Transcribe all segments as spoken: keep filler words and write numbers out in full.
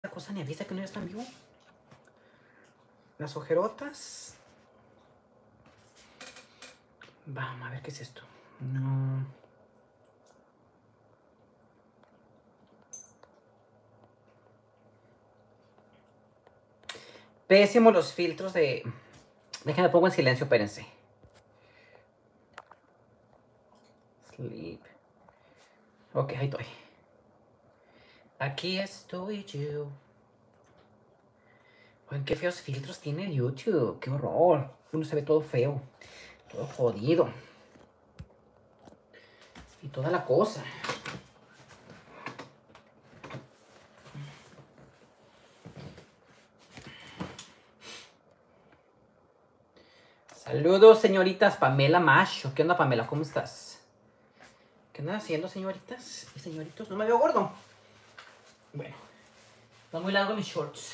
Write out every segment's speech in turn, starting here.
Esta cosa ni avisa que no ya está en vivo. Las ojerotas. Vamos a ver qué es esto. No. Pésimo los filtros de... Déjenme pongo en silencio, espérense. Sleep. Ok, ahí estoy. Aquí estoy yo. Oigan, qué feos filtros tiene YouTube. Qué horror. Uno se ve todo feo. Todo jodido. Y toda la cosa. Saludos, señoritas. Pamela Macho. ¿Qué onda, Pamela? ¿Cómo estás? ¿Qué andan haciendo, señoritas y señoritos? No me veo gordo. Bueno, están muy largos mis shorts.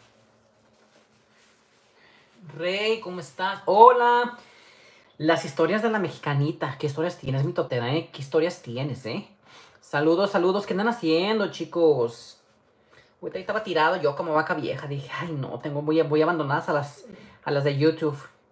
Rey, ¿cómo estás? Hola. Las historias de la mexicanita. ¿Qué historias tienes, mi totera, eh? ¿Qué historias tienes, eh? Saludos, saludos. ¿Qué andan haciendo, chicos? Ahorita estaba tirado yo como vaca vieja. Dije, ay, no, tengo muy, muy abandonadas a las, a las de YouTube.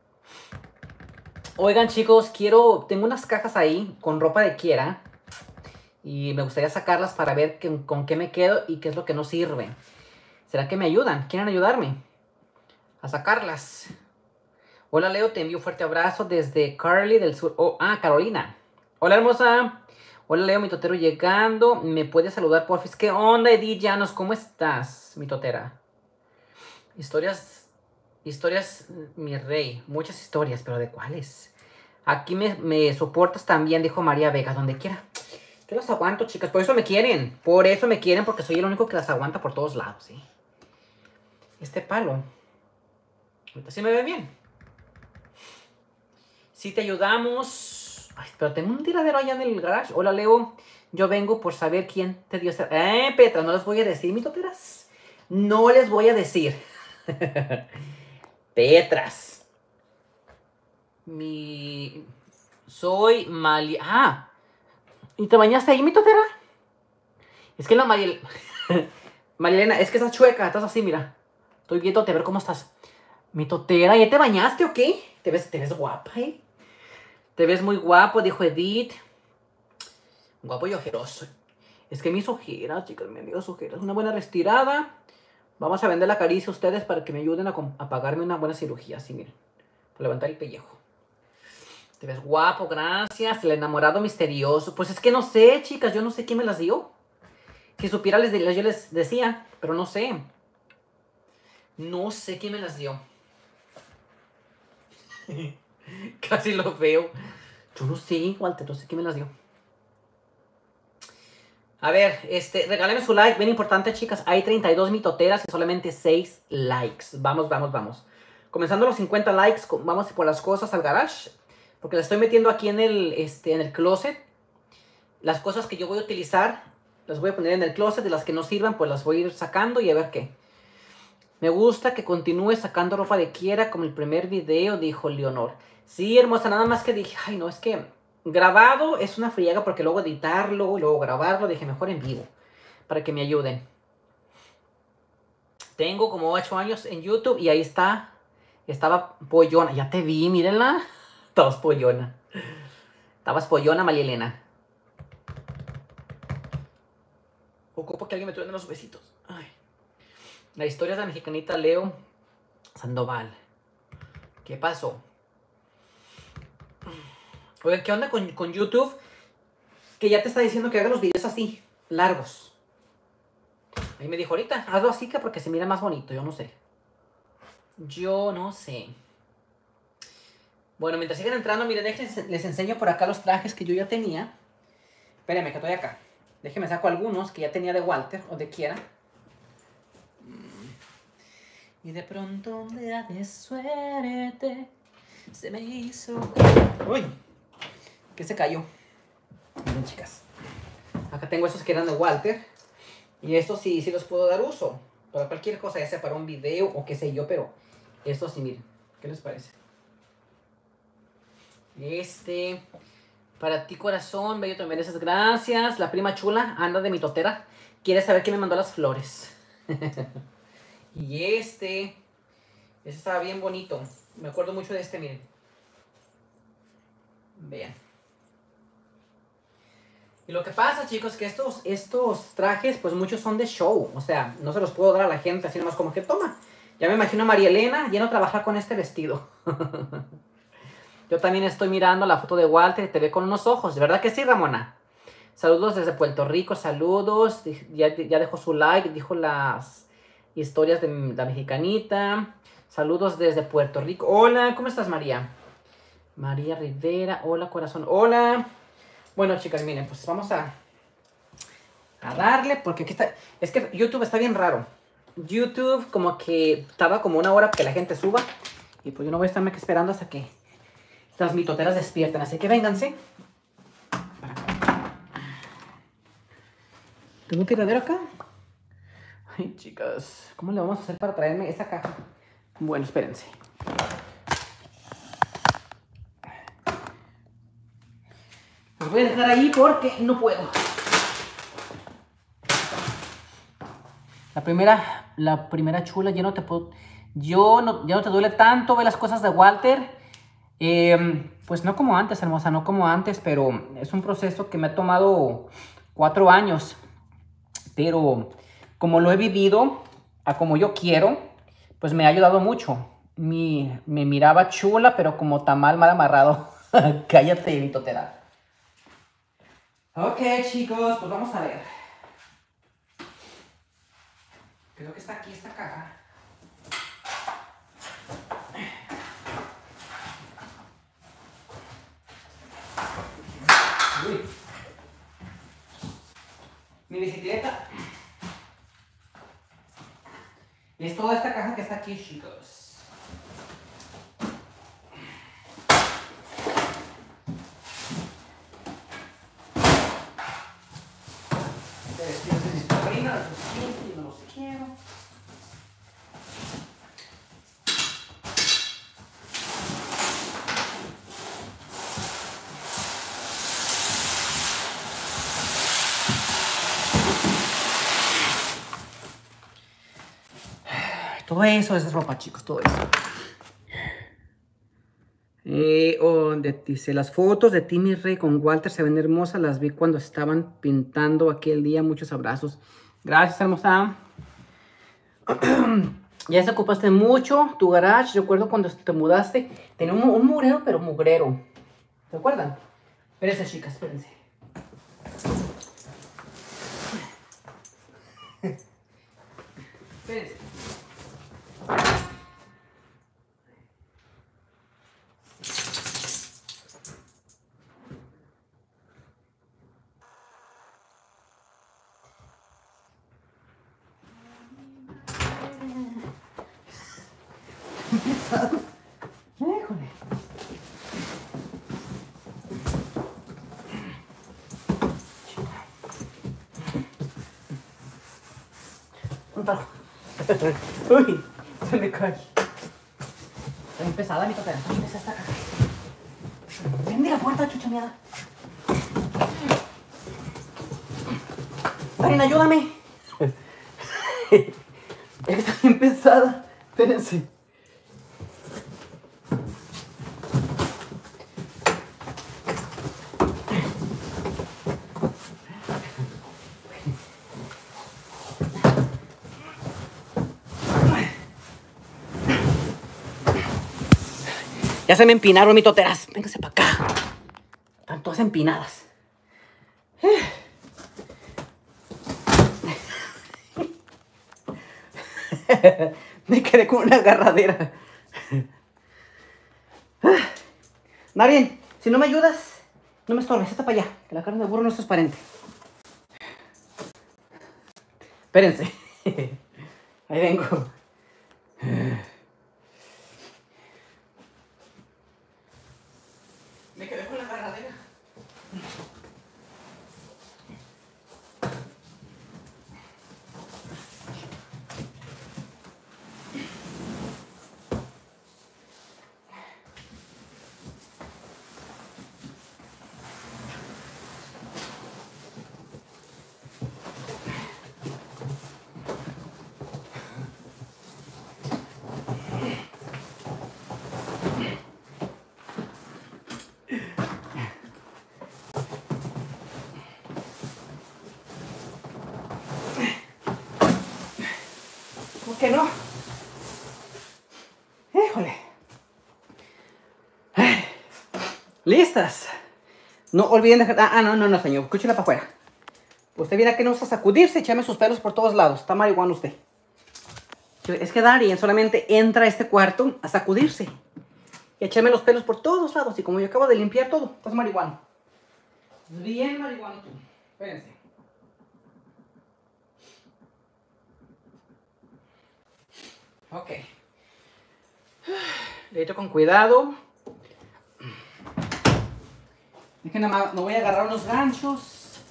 Oigan, chicos, quiero... Tengo unas cajas ahí con ropa de Kiera. Y me gustaría sacarlas para ver que, con qué me quedo y qué es lo que no sirve. ¿Será que me ayudan? ¿Quieren ayudarme a sacarlas? Hola, Leo, te envío un fuerte abrazo desde Carly del sur. Oh, ah, Carolina. Hola, hermosa. Hola, Leo, mi totero llegando. ¿Me puedes saludar, porfis? ¿Qué onda, Edith Llanos? ¿Cómo estás, mi totera? Historias, historias, mi rey. Muchas historias, pero ¿de cuáles? Aquí me, me soportas también, dijo María Vega, donde quiera. Yo las aguanto, chicas. Por eso me quieren. Por eso me quieren, porque soy el único que las aguanta por todos lados, ¿sí? Este palo. Ahorita sí me ve bien. Sí te ayudamos. Ay, pero tengo un tiradero allá en el garage. Hola, Leo. Yo vengo por saber quién te dio esta... Eh, Petra, no les voy a decir, mi toteras. No les voy a decir. Petras. Mi... Soy Mali... Ah. ¿Y te bañaste ahí, mi totera? Es que la Mariel... Marilena, es que estás chueca. Estás así, mira. Estoy viéndote a ver cómo estás. Mi totera, ¿ya te bañaste o qué? ¿Te ves, te ves guapa, eh? Te ves muy guapo, dijo Edith. Guapo y ojeroso. Es que mis ojeras, chicas, me dio ojeras. Una buena retirada. Vamos a vender la caricia a ustedes para que me ayuden a, a pagarme una buena cirugía. Así, miren. Por levantar el pellejo. Te ves guapo, gracias. El enamorado misterioso. Pues es que no sé, chicas. Yo no sé quién me las dio. Si supiera, les, yo les decía. Pero no sé. No sé quién me las dio. Casi lo veo. Yo no sé, Walter. No sé quién me las dio. A ver, este, regálenme su like, bien importante, chicas. Hay treinta y dos mitoteras y solamente seis likes. Vamos, vamos, vamos. Comenzando los cincuenta likes, vamos por las cosas al garage. Porque las estoy metiendo aquí en el, este, en el closet. Las cosas que yo voy a utilizar, las voy a poner en el closet. De las que no sirvan, pues las voy a ir sacando y a ver qué. Me gusta que continúe sacando ropa de Kiera como el primer video, dijo Leonor. Sí, hermosa, nada más que dije, ay, no, es que... Grabado es una friega porque luego editarlo y luego grabarlo, dije mejor en vivo, para que me ayuden. Tengo como ocho años en YouTube y ahí está, estaba pollona, ya te vi, mírenla. Estabas pollona. Estabas pollona, Marielena. Ocupo que alguien me truene los besitos. Ay. La historia de la mexicanita Leo Sandoval. ¿Qué pasó? Oigan, ¿qué onda con, con YouTube? Que ya te está diciendo que haga los videos así, largos. Ahí me dijo ahorita, hazlo así que porque se mira más bonito, yo no sé. Yo no sé. Bueno, mientras sigan entrando, miren, déjenme, les enseño por acá los trajes que yo ya tenía. Espérenme, que estoy acá. Déjenme saco algunos que ya tenía de Walter o de Kiera. Y de pronto un día de suerte se me hizo... ¡Uy! ¿Qué se cayó? Miren, chicas. Acá tengo esos que eran de Walter. Y estos sí, sí los puedo dar uso. Para cualquier cosa, ya sea para un video o qué sé yo, pero estos sí, miren. ¿Qué les parece? Este... Para ti, corazón, bello, te mereces gracias. La prima chula anda de mi totera. Quiere saber quién me mandó las flores. Y este, este estaba bien bonito. Me acuerdo mucho de este, miren. Vean. Y lo que pasa, chicos, que estos, estos trajes, pues muchos son de show. O sea, no se los puedo dar a la gente así nomás como que toma. Ya me imagino a María Elena yendo a trabajar con este vestido. Yo también estoy mirando la foto de Walter y te ve con unos ojos. ¿De verdad que sí, Ramona? Saludos desde Puerto Rico, saludos. Ya, ya dejó su like, dijo las historias de la mexicanita. Saludos desde Puerto Rico. Hola, ¿cómo estás, María? María Rivera, hola, corazón, hola. Bueno, chicas, miren, pues vamos a, a darle, porque aquí está... Es que YouTube está bien raro. YouTube como que tarda como una hora que la gente suba. Y pues yo no voy a estarme aquí esperando hasta que las mitoteras despierten. Así que vénganse. ¿Tengo un tiradero acá? Ay, chicas, ¿cómo le vamos a hacer para traerme esa caja? Bueno, espérense. Los voy a dejar ahí porque no puedo. La primera, la primera chula, ya no te puedo... Yo no, ya no te duele tanto ver las cosas de Walter. Eh, pues no como antes, hermosa, no como antes, pero es un proceso que me ha tomado cuatro años. Pero como lo he vivido a como yo quiero, pues me ha ayudado mucho. Mi, me miraba chula, pero como tamal mal amarrado. Cállate, mitotera. Ok, chicos, pues vamos a ver. Creo que está aquí esta caja. Uy. Mi bicicleta. Y es toda esta caja que está aquí, chicos. No los quiero. Todo eso es ropa, chicos, todo eso. Eh, oh, de- dice, las fotos de Timmy Rey con Walter se ven hermosas, las vi cuando estaban pintando aquel día, muchos abrazos. Gracias, hermosa. Ya se ocupaste mucho tu garage, recuerdo cuando te mudaste, tenía un, un mugrero, pero mugrero. ¿Se acuerdan? Espérense, chicas, espérense. Espérense. Híjole. Un tajo. Uy, se me cae. Está bien pesada mi totera. Está bien pesada esta caja. Vende la puerta, chuchameada. Karen, ayúdame. Está bien pesada. Espérense. Ya se me empinaron mis toteras. Véngase para acá. Están todas empinadas. Me quedé con una agarradera. Marien, si no me ayudas, no me estorbes. Está para allá. Que la carne de burro no es transparente. Espérense. Ahí vengo. Me quedé con la agarradera. ¿Por qué no? Híjole. Ay. ¿Listas? No olviden dejar... Ah, no, no, no, señor. Escúchela para afuera. Usted viene aquí no usa sacudirse, echame sus pelos por todos lados. Está marihuana usted. Es que Darien solamente entra a este cuarto a sacudirse. Y echarme los pelos por todos lados. Y como yo acabo de limpiar todo, estás marihuana. Bien marihuana tú. Espérense. Ok. Le echo con cuidado. Es que nada más me voy a agarrar unos ganchos.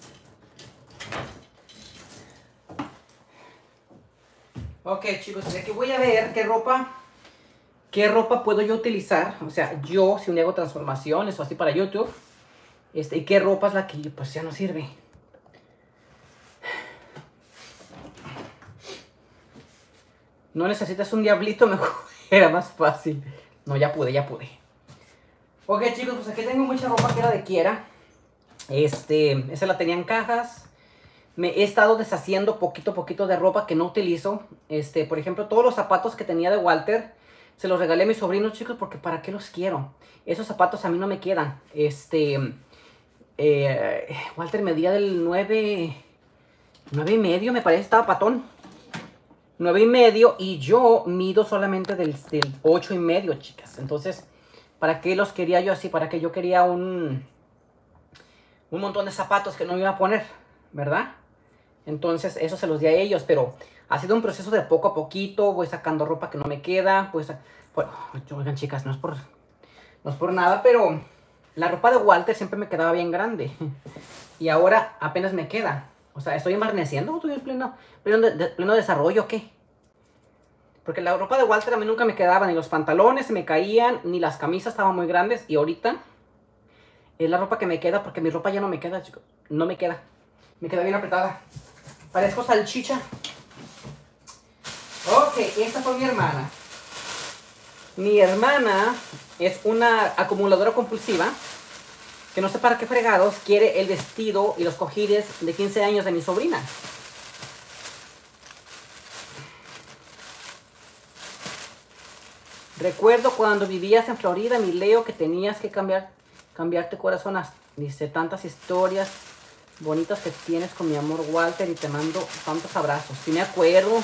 Ok, chicos, de aquí voy a ver qué ropa, qué ropa puedo yo utilizar. O sea, yo, si un día hago transformaciones o así para YouTube, este, y qué ropa es la que pues ya no sirve. No necesitas un diablito, mejor era más fácil. No, ya pude, ya pude. Ok, chicos, pues aquí tengo mucha ropa que era de Quiera. Este, esa la tenía en cajas. Me he estado deshaciendo poquito a poquito de ropa que no utilizo. Este, por ejemplo, todos los zapatos que tenía de Walter, se los regalé a mis sobrinos, chicos, porque ¿para qué los quiero? Esos zapatos a mí no me quedan. Este, eh, Walter medía del nueve, nueve y medio, me parece, estaba patón. nueve y medio y yo mido solamente del, del ocho y medio, chicas. Entonces, ¿para qué los quería yo así? ¿Para qué yo quería un, un montón de zapatos que no me iba a poner? ¿Verdad? Entonces, eso se los di a ellos, pero ha sido un proceso de poco a poquito. Voy sacando ropa que no me queda. Pues, bueno, oigan, chicas, no es por, no es por nada, pero la ropa de Walter siempre me quedaba bien grande. Y ahora apenas me queda. O sea, ¿estoy embarneciendo o estoy en pleno, pleno, de, de, pleno desarrollo o qué? Porque la ropa de Walter a mí nunca me quedaba. Ni los pantalones se me caían, ni las camisas estaban muy grandes. Y ahorita es la ropa que me queda, porque mi ropa ya no me queda, chicos. No me queda. Me queda bien apretada. Parezco salchicha. Ok, esta fue mi hermana. Mi hermana es una acumuladora compulsiva que no sé para qué fregados quiere el vestido y los cojines de quince años de mi sobrina. Recuerdo cuando vivías en Florida, mi Leo, que tenías que cambiar, cambiarte corazón. Dice, tantas historias bonitas que tienes con mi amor Walter y te mando tantos abrazos. Sí me acuerdo.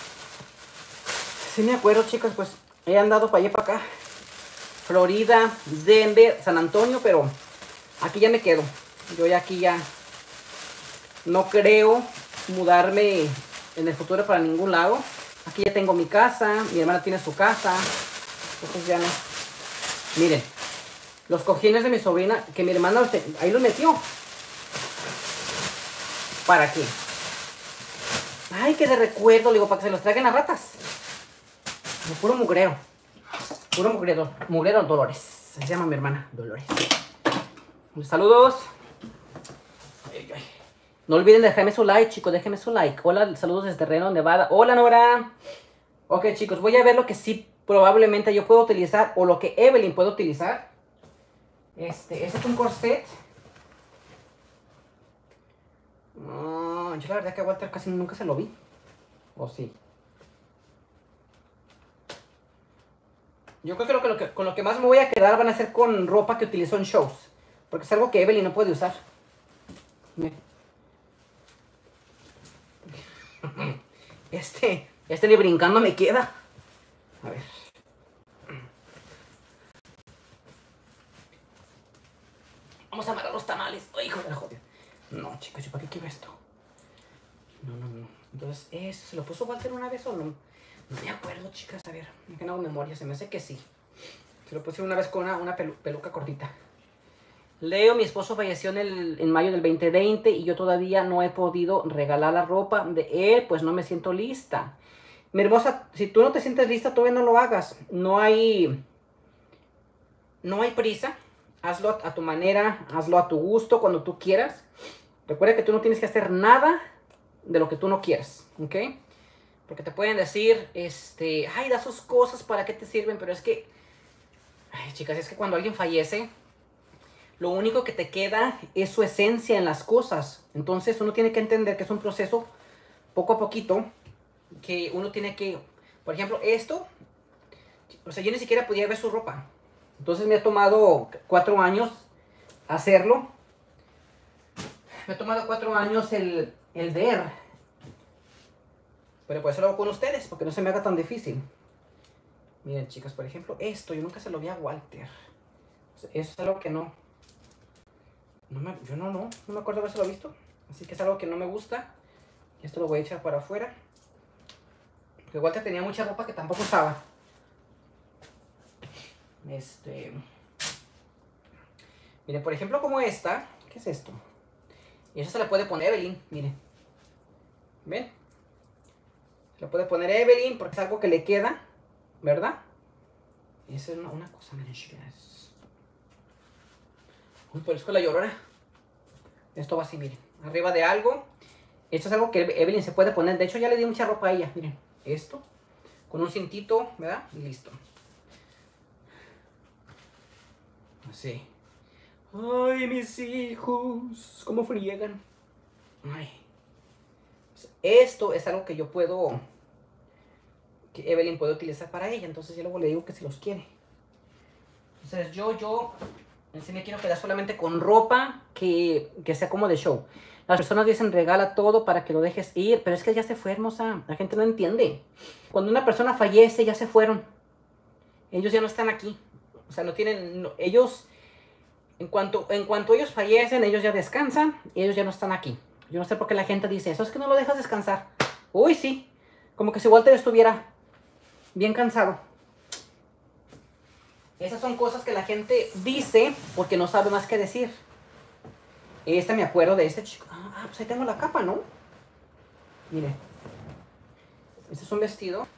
Sí me acuerdo, chicos, pues he andado para allá para acá. Florida, Denver, San Antonio, pero aquí ya me quedo. Yo ya aquí ya no creo mudarme en el futuro para ningún lado. Aquí ya tengo mi casa, mi hermana tiene su casa. Entonces ya no. Miren, los cojines de mi sobrina, que mi hermana ahí los metió. ¿Para qué? Ay, que de recuerdo, le digo, para que se los traigan a ratas. De puro mugrero. Puro mugrero. Mugrero Dolores. Se llama mi hermana, Dolores. Saludos. Ay, ay. No olviden dejarme su like, chicos. Déjenme su like. Hola, saludos desde Reno, Nevada. Hola, Nora. Ok, chicos, voy a ver lo que sí probablemente yo puedo utilizar o lo que Evelyn puede utilizar. Este, este es un corset. No, yo la verdad que a Walter casi nunca se lo vi. ¿O sí? Yo creo que, lo que, lo que con lo que más me voy a quedar van a ser con ropa que utilizó en shows. Porque es algo que Evelyn no puede usar. Este, este ni brincando me queda. A ver. Vamos a amarrar los tamales. Ay, hijo de la joder. No, chicos, ¿yo para qué quiero esto? No, no, no. Entonces, ¿eso se lo puso Walter una vez o no? No me acuerdo, chicas. A ver, me queda memoria. Se me hace que sí. Se lo puse una vez con una, una pelu peluca cortita. Leo, mi esposo falleció en, el, en mayo del veinte veinte y yo todavía no he podido regalar la ropa de él, pues no me siento lista. Mi hermosa, si tú no te sientes lista, todavía no lo hagas. No hay, no hay prisa. Hazlo a tu manera, hazlo a tu gusto, cuando tú quieras. Recuerda que tú no tienes que hacer nada de lo que tú no quieras, ¿ok? Porque te pueden decir, este, ay, da sus cosas, ¿para qué te sirven? Pero es que, ay, chicas, es que cuando alguien fallece, lo único que te queda es su esencia en las cosas. Entonces uno tiene que entender que es un proceso poco a poquito que uno tiene que, por ejemplo, esto, o sea, yo ni siquiera podía ver su ropa. Entonces me ha tomado cuatro años hacerlo. Me ha tomado cuatro años el, el ver. Pero por eso lo hago con ustedes, porque no se me haga tan difícil. Miren, chicas, por ejemplo, esto, yo nunca se lo vi a Walter. Eso es algo que no... no me, yo no, no, no me acuerdo de haberlo visto. Así que es algo que no me gusta. Esto lo voy a echar para afuera. Porque Walter tenía mucha ropa que tampoco usaba. Este... Miren, por ejemplo, como esta. ¿Qué es esto? Y eso se la puede poner Evelyn, miren. ¿Ven? Se la puede poner Evelyn porque es algo que le queda, ¿verdad? Y esa es una, una cosa, miren, chicas. Uy, por eso la llorona. Esto va así, miren. Arriba de algo. Esto es algo que Evelyn se puede poner. De hecho, ya le di mucha ropa a ella, miren. Esto. Con un cintito, ¿verdad? Y listo. Así. Ay, mis hijos, cómo friegan. Ay. Esto es algo que yo puedo, que Evelyn puede utilizar para ella. Entonces yo luego le digo que si los quiere. Entonces yo, yo, en sí me quiero quedar solamente con ropa que, que sea como de show. Las personas dicen regala todo para que lo dejes ir, pero es que ya se fue, hermosa. La gente no entiende. Cuando una persona fallece, ya se fueron. Ellos ya no están aquí. O sea, no tienen, no, ellos... En cuanto, en cuanto ellos fallecen, ellos ya descansan y ellos ya no están aquí. Yo no sé por qué la gente dice eso, es que no lo dejas descansar. Uy, sí, como que si Walter estuviera bien cansado. Esas son cosas que la gente dice porque no sabe más que decir. Este me acuerdo de este chico. Ah, pues ahí tengo la capa, ¿no? Mire. Este es un vestido.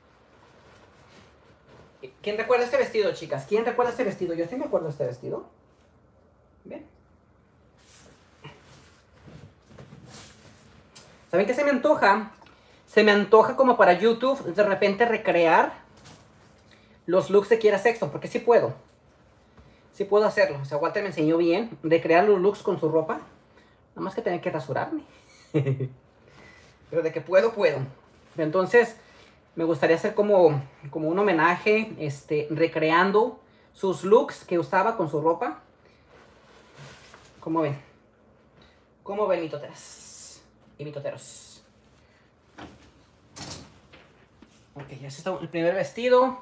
¿Quién recuerda este vestido, chicas? ¿Quién recuerda este vestido? Yo sí me acuerdo de este vestido. ¿Ven? ¿Saben qué se me antoja? Se me antoja como para YouTube de repente recrear los looks de Kiera Sexton, porque sí puedo. Sí puedo hacerlo. O sea, Walter me enseñó bien recrear los looks con su ropa. Nada más que tener que rasurarme. Pero de que puedo, puedo. Entonces, me gustaría hacer como, como un homenaje, este, recreando sus looks que usaba con su ropa. ¿Cómo ven? ¿Cómo ven, mitoteras y mitoteros? Ok, ya está el primer vestido.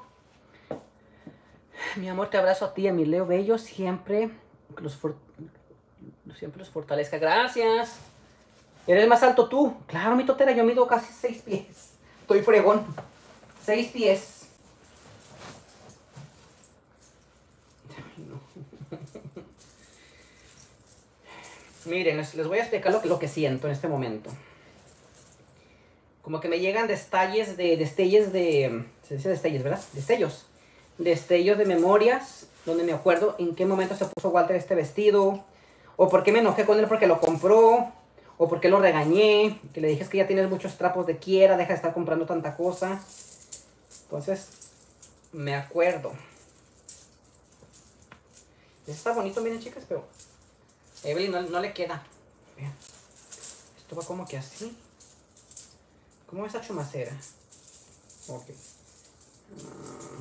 Mi amor, te abrazo a ti y a mi Leo Bello. Siempre los, for... siempre los fortalezca. Gracias. ¿Eres más alto tú? Claro, mitotera, yo mido casi seis pies. Estoy fregón. Seis pies. Miren, les, les voy a explicar lo que, lo que siento en este momento. Como que me llegan detalles de, destellos de... Se dice destellos, ¿verdad? Destellos. Destellos de memorias, donde me acuerdo en qué momento se puso Walter este vestido. O por qué me enojé con él porque lo compró. O por qué lo regañé. Que le dije es que ya tienes muchos trapos de Kiera, deja de estar comprando tanta cosa. Entonces, me acuerdo. Este está bonito, miren, chicas, pero... Evelyn no, no le queda. Vean. Esto va como que así. ¿Cómo esa chumacera? Ok. Uh.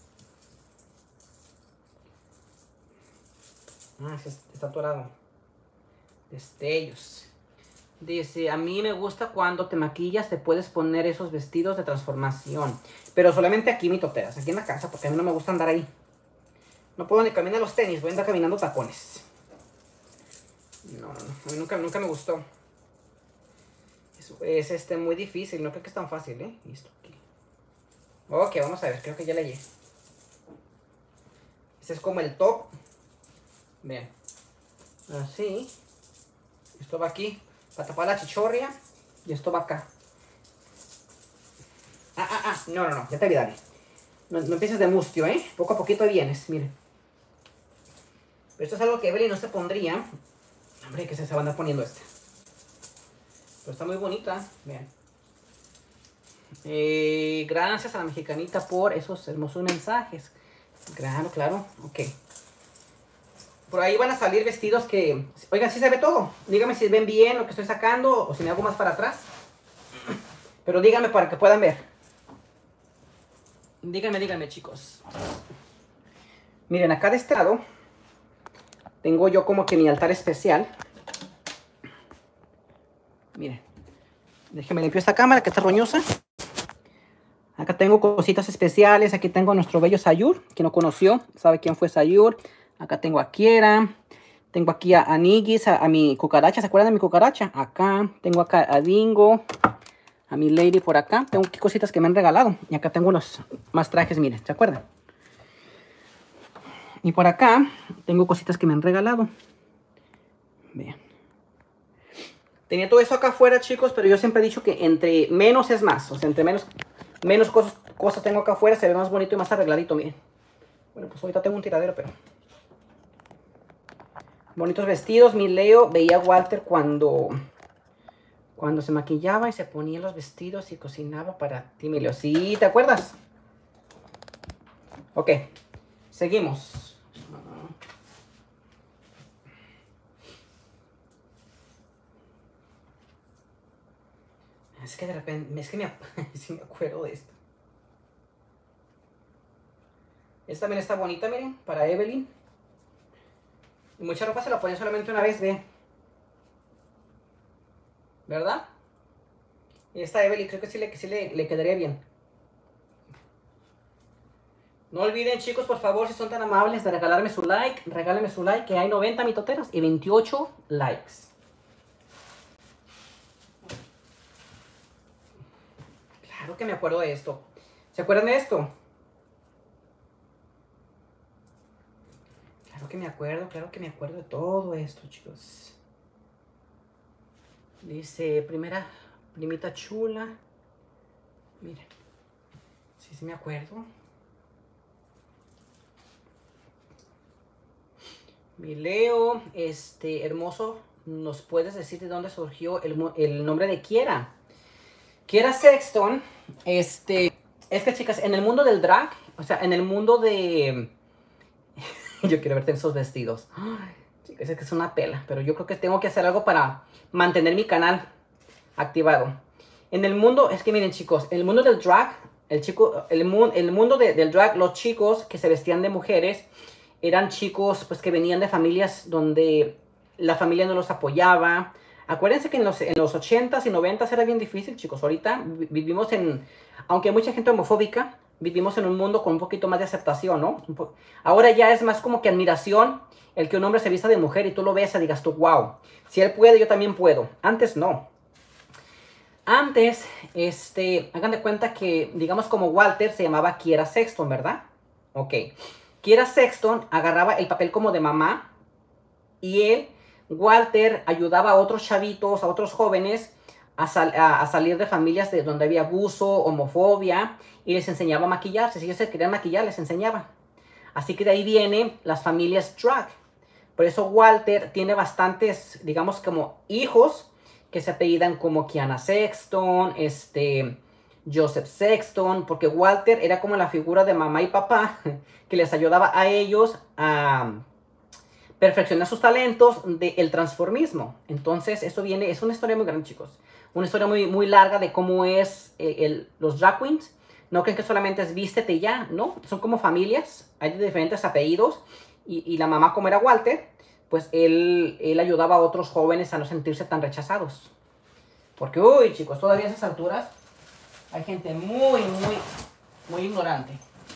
Ah, está atorado. Destellos. Dice, a mí me gusta cuando te maquillas, te puedes poner esos vestidos de transformación. Pero solamente aquí, mitoteras, aquí en la casa, porque a mí no me gusta andar ahí. No puedo ni caminar los tenis, voy a andar caminando tacones. No, no, no, a mí nunca, nunca me gustó. Es, es este, muy difícil, no creo que es tan fácil, ¿eh? Listo, aquí. Ok, vamos a ver, creo que ya leí. Este es como el top. Vean. Así. Esto va aquí, para tapar la chichorria. Y esto va acá. Ah, ah, ah, no, no, no, ya te olvidaré. No, no empieces de mustio, ¿eh? Poco a poquito vienes, miren. Pero esto es algo que Evelyn no se pondría. Hombre, que se, se va a andar poniendo esta. Pero está muy bonita, vean. Eh, gracias a la mexicanita por esos hermosos mensajes. Claro, claro, ok. Por ahí van a salir vestidos que... Oigan, ¿sí se ve todo? Díganme si ven bien lo que estoy sacando o si me hago más para atrás. Pero díganme para que puedan ver. Díganme, díganme, chicos. Miren, acá de este lado tengo yo como que mi altar especial. Miren. Déjenme limpio esta cámara que está roñosa. Acá tengo cositas especiales. Aquí tengo a nuestro bello Sayur. Quien no conoció, sabe quién fue Sayur. Acá tengo a Kiera. Tengo aquí a Anigis, a, a mi cucaracha. ¿Se acuerdan de mi cucaracha? Acá. Tengo acá a Dingo. A mi lady por acá. Tengo aquí cositas que me han regalado. Y acá tengo unos más trajes, miren. ¿Se acuerdan? Y por acá tengo cositas que me han regalado. Vean. Tenía todo eso acá afuera, chicos, pero yo siempre he dicho que entre menos es más. O sea, entre menos, menos cosas, cosas tengo acá afuera, se ve más bonito y más arregladito, miren. Bueno, pues ahorita tengo un tiradero, pero... Bonitos vestidos. Mi Leo veía a Walter cuando... Cuando se maquillaba y se ponía los vestidos y cocinaba para ti, mi Leo. Sí, ¿te acuerdas? Ok, seguimos. Es que de repente, es que me, sí me acuerdo de esto. Esta también está bonita, miren, para Evelyn. Y mucha ropa se la pone solamente una vez, ve. ¿Verdad? Y esta Evelyn creo que sí le, que sí le, le quedaría bien. No olviden, chicos, por favor, si son tan amables de regalarme su like, regálenme su like, que hay noventa mitoteras y veintiocho likes. Claro que me acuerdo de esto. ¿Se acuerdan de esto? Claro que me acuerdo, claro que me acuerdo de todo esto, chicos. Dice, primera primita chula. Miren. Sí, sí me acuerdo. Mi Leo, este, hermoso, ¿nos puedes decir de dónde surgió el, el nombre de Kiera? Kiera Sexton, este, es que chicas, en el mundo del drag, o sea, en el mundo de... Yo quiero verte en esos vestidos. Ay, chicas, es que es una pela, pero yo creo que tengo que hacer algo para mantener mi canal activado. En el mundo, es que miren chicos, en el mundo del drag, el, chico, el, mu el mundo de, del drag, los chicos que se vestían de mujeres, eran chicos pues que venían de familias donde la familia no los apoyaba. Acuérdense que en los, en los ochentas y noventas era bien difícil, chicos. Ahorita vivimos en, aunque hay mucha gente homofóbica, vivimos en un mundo con un poquito más de aceptación, ¿no? Ahora ya es más como que admiración el que un hombre se vista de mujer y tú lo ves y digas tú, wow, si él puede, yo también puedo. Antes no. Antes, este, hagan de cuenta que, digamos como Walter se llamaba Kiera Sexton, ¿verdad? Ok. Kiera Sexton agarraba el papel como de mamá y él, Walter, ayudaba a otros chavitos, a otros jóvenes a, sal a, a salir de familias de donde había abuso, homofobia y les enseñaba a maquillarse. Si ellos se querían maquillar, les enseñaba. Así que de ahí vienen las familias drag. Por eso Walter tiene bastantes, digamos, como hijos que se apellidan como Kiana Sexton, este... Joseph Sexton, porque Walter era como la figura de mamá y papá que les ayudaba a ellos a perfeccionar sus talentos del transformismo. Entonces, eso viene, es una historia muy grande, chicos. Una historia muy, muy larga de cómo es el, el, los drag queens. No creen que solamente es vístete y ya, ¿no? Son como familias, hay diferentes apellidos. Y, y la mamá, como era Walter, pues él, él ayudaba a otros jóvenes a no sentirse tan rechazados. Porque, uy, chicos, todavía a esas alturas hay gente muy, muy, muy ignorante.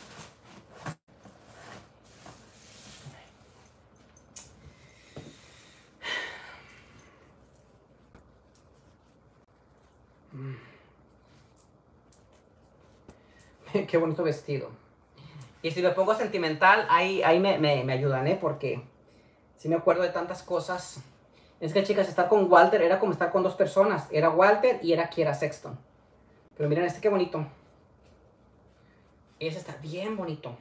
Qué bonito vestido. Y si me pongo sentimental, ahí, ahí me, me, me ayudan, ¿eh? Porque si me acuerdo de tantas cosas. Es que, chicas, estar con Walter era como estar con dos personas. Era Walter y era Kiera Sexton. Pero miren este qué bonito. Ese está bien bonito.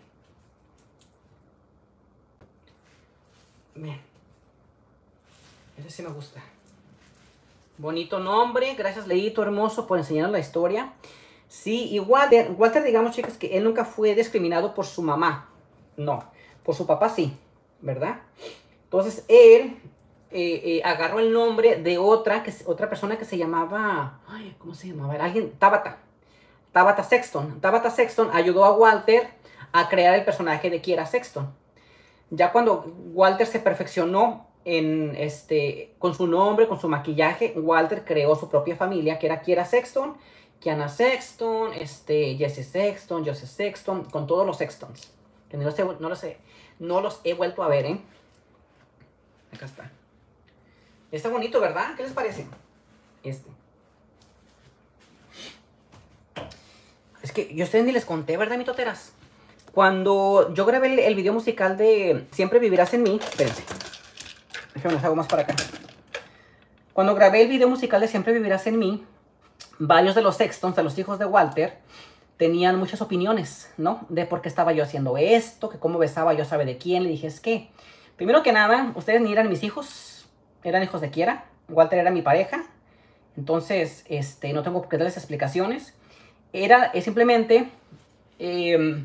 Miren. Ese sí me gusta. Bonito nombre. Gracias, Leito, hermoso, por enseñarnos la historia. Sí, y Walter, Walter, digamos, chicas, que él nunca fue discriminado por su mamá. No, por su papá sí, ¿verdad? Entonces, él eh, eh, agarró el nombre de otra, que, otra persona que se llamaba, ay, ¿cómo se llamaba? Era alguien, Tabitha. Tabitha Sexton. Tabitha Sexton ayudó a Walter a crear el personaje de Kiera Sexton. Ya cuando Walter se perfeccionó en este, con su nombre, con su maquillaje, Walter creó su propia familia, que era Kiera Sexton, Kiana Sexton, este, Jesse Sexton, Joseph Sexton, con todos los Sextons. Que no los he, no los he, no los he vuelto a ver, ¿eh? Acá está. Está bonito, ¿verdad? ¿Qué les parece? Este. Es que yo a ustedes ni les conté, ¿verdad, mitoteras? Cuando yo grabé el, el video musical de Siempre Vivirás en Mí, espérense, déjenme los hago más para acá. Cuando grabé el video musical de Siempre Vivirás en Mí, varios de los Sextons, de los hijos de Walter, tenían muchas opiniones, ¿no? De por qué estaba yo haciendo esto, que cómo besaba yo sabe de quién. Le dije, es que, primero que nada, ustedes ni eran mis hijos, eran hijos de Kiera. Walter era mi pareja, entonces este, no tengo por qué darles explicaciones. Era es simplemente... Eh,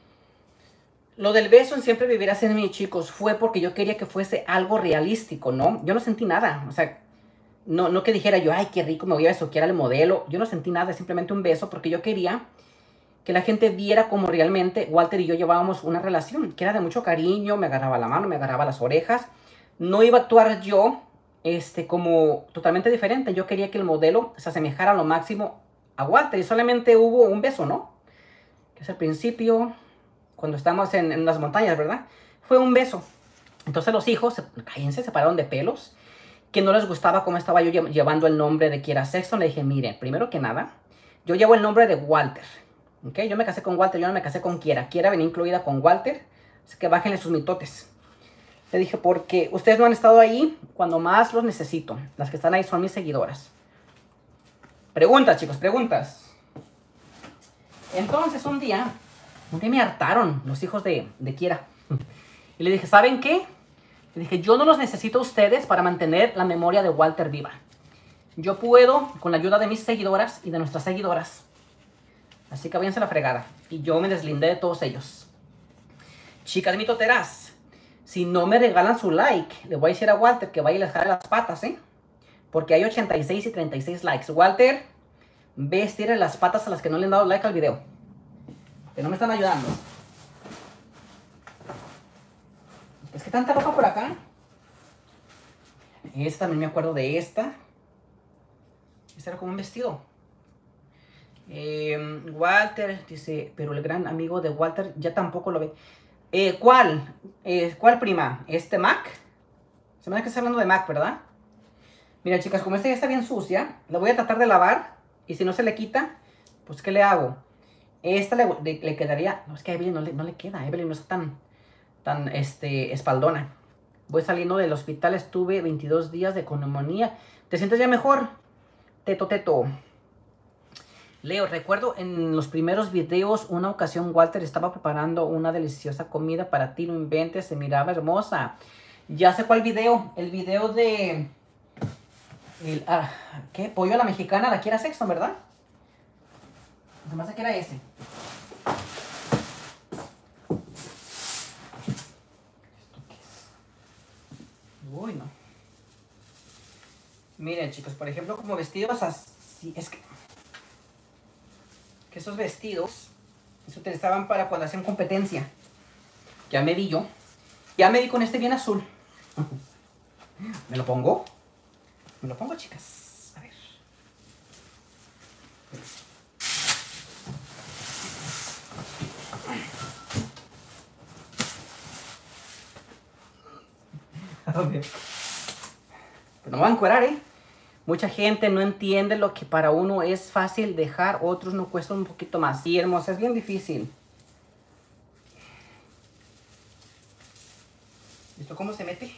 Lo del beso en Siempre Vivirás en Mí, chicos, fue porque yo quería que fuese algo realístico, ¿no? Yo no sentí nada, o sea, no, no que dijera yo, ay, qué rico, me voy a besuquear al modelo. Yo no sentí nada, simplemente un beso, porque yo quería que la gente viera cómo realmente Walter y yo llevábamos una relación, que era de mucho cariño, me agarraba la mano, me agarraba las orejas. No iba a actuar yo este, como totalmente diferente. Yo quería que el modelo se asemejara a lo máximo a Walter, y solamente hubo un beso, ¿no? Que es el principio... cuando estamos en, en las montañas, ¿verdad? Fue un beso. Entonces los hijos, cállense, se pararon de pelos, que no les gustaba cómo estaba yo llevando el nombre de Kiera Sexton. Le dije, miren, primero que nada, yo llevo el nombre de Walter, ¿ok? Yo me casé con Walter, yo no me casé con Kiera. Kiera venía incluida con Walter, así que bájenle sus mitotes. Le dije, porque ustedes no han estado ahí cuando más los necesito. Las que están ahí son mis seguidoras. Preguntas, chicos, preguntas. Entonces un día... un día me hartaron los hijos de, de Kiera. Y le dije, ¿saben qué? Le dije, yo no los necesito a ustedes para mantener la memoria de Walter viva. Yo puedo, con la ayuda de mis seguidoras y de nuestras seguidoras. Así que váyanse a la fregada. Y yo me deslindé de todos ellos. Chicas mitoteras, si no me regalan su like, le voy a decir a Walter que vaya y les jale las patas, ¿eh? Porque hay ochenta y seis y treinta y seis likes. Walter, ve, estire las patas a las que no le han dado like al video. Que no me están ayudando. Es que tanta ropa por acá. Esta también me acuerdo de esta. Esta era como un vestido. Eh, Walter dice, pero el gran amigo de Walter ya tampoco lo ve. Eh, ¿Cuál? Eh, ¿Cuál prima? ¿Este Mac? Se me da que está hablando de Mac, ¿verdad? Mira, chicas, como esta ya está bien sucia, la voy a tratar de lavar. Y si no se le quita, pues ¿qué le hago? Esta le, le, le quedaría... No, es que a Evelyn no le, no le queda. Evelyn no está tan, tan este, espaldona. Voy saliendo del hospital. Estuve veintidós días de neumonía. ¿Te sientes ya mejor? Teto, teto. Leo, recuerdo en los primeros videos, una ocasión Walter estaba preparando una deliciosa comida para ti. No inventes, se miraba hermosa. Ya sé cuál video. El video de... El, ah, ¿qué? Pollo a la mexicana. La Kiera Sexton, ¿verdad? Además de que era ese. Uy, no. Miren, chicos, por ejemplo, como vestidos así, es que, que esos vestidos se utilizaban para cuando hacían competencia. Ya me di yo. Ya me di con este bien azul. ¿Me lo pongo? Me lo pongo, chicas. A ver. Pero no me van a encuerar, ¿eh? Mucha gente no entiende lo que para uno es fácil dejar, otros nos cuesta un poquito más. Y hermosa, es bien difícil. ¿Esto cómo se mete?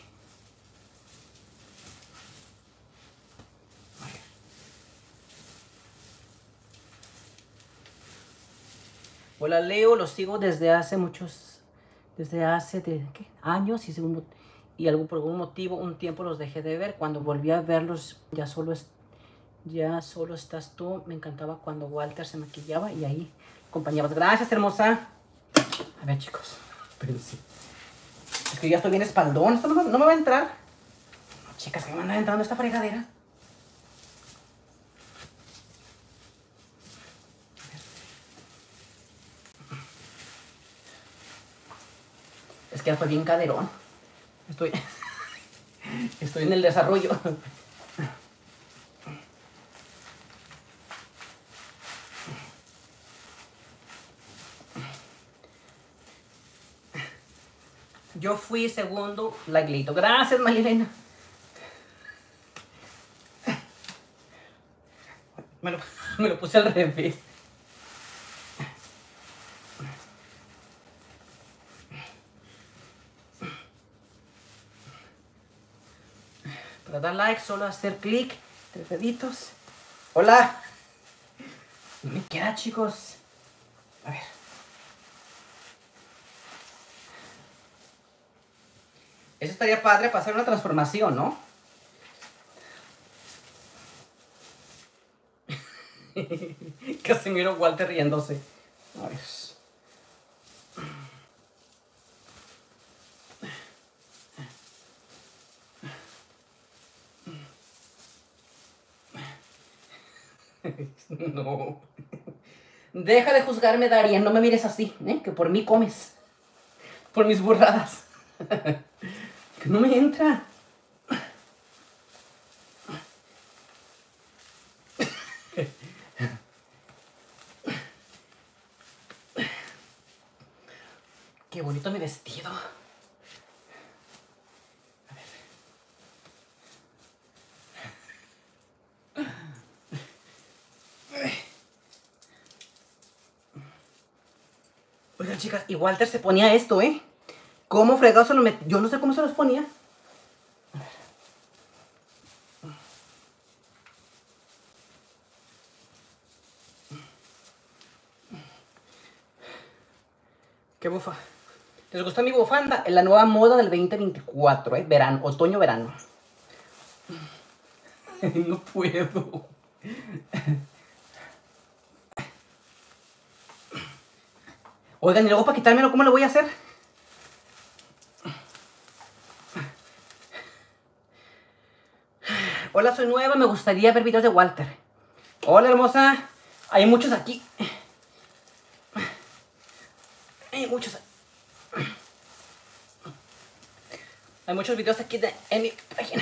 Hola Leo, los sigo desde hace muchos, desde hace de, ¿qué? años y, según, y algún, por algún motivo un tiempo los dejé de ver. Cuando volví a verlos ya solo, es, ya solo estás tú. Me encantaba cuando Walter se maquillaba y ahí acompañabas. Gracias, hermosa. A ver, chicos, espérense. Es que ya estoy bien espaldón. Esto no, no me va a entrar. Chicas, ¿qué me anda entrando esta fregadera? Es que ya fue bien caderón. Estoy... Estoy en el desarrollo. Yo fui segundo, Laglito. Gracias, Marilena. Me lo, me lo puse al revés. Para dar like, solo hacer clic. Tres deditos. Hola. Y me queda, chicos. A ver. Eso estaría padre para hacer una transformación, ¿no? Casimiro Walter riéndose. A ver. No. Deja de juzgarme, Darien. No me mires así, ¿eh? Que por mí comes. Por mis burradas. Que no me entra. Qué bonito mi vestido. A ver. Oigan, chicas, y Walter se ponía esto, ¿eh? ¿Cómo fregado se lo metió? Yo no sé cómo se los ponía. Qué bufa. ¿Les gusta mi bufanda? La nueva moda del veinte veinticuatro, ¿eh? Verano, otoño-verano. No puedo. Oigan, y luego para quitármelo, ¿cómo lo voy a hacer? Hola, soy nueva, me gustaría ver videos de Walter. Hola, hermosa. Hay muchos aquí. Hay muchos. Hay muchos videos aquí de, en mi página.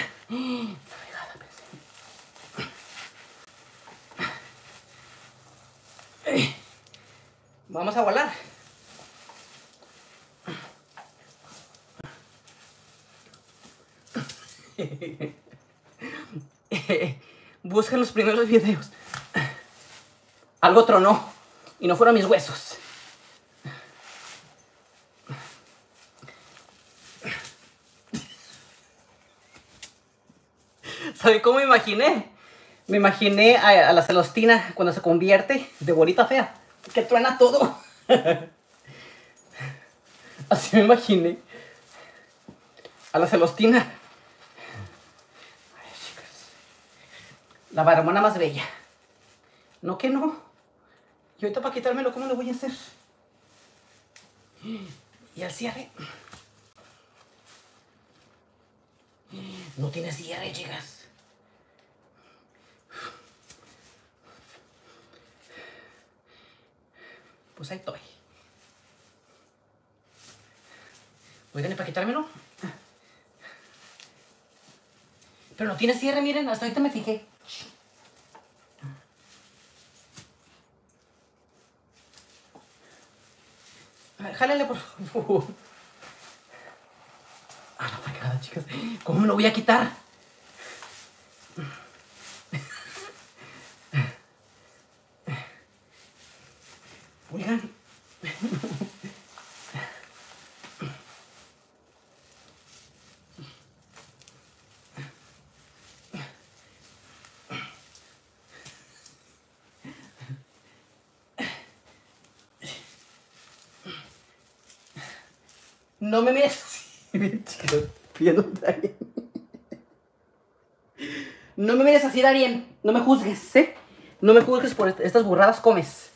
Vamos a volar. Busquen los primeros videos. Algo tronó y no fueron mis huesos. ¿Sabe cómo me imaginé? Me imaginé a, a la Celostina cuando se convierte de bonita a fea, que truena todo. Así me imaginé a la Celostina. Ay, chicas. La barbona más bella. No que no. Y ahorita para quitármelo, ¿cómo lo voy a hacer? Y al cierre. No tiene cierre, chicas. Pues ahí estoy. Oigan, ¿y para quitármelo? Pero no tiene cierre, miren, hasta ahorita me fijé. A ver, jálale, por favor. A la fregada, chicas. ¿Cómo me lo voy a quitar? Oigan. No me mires así, chicos. Pidiendo un Darien. No me mires así, Darien. No me juzgues, ¿eh? No me juzgues por estas burradas comes.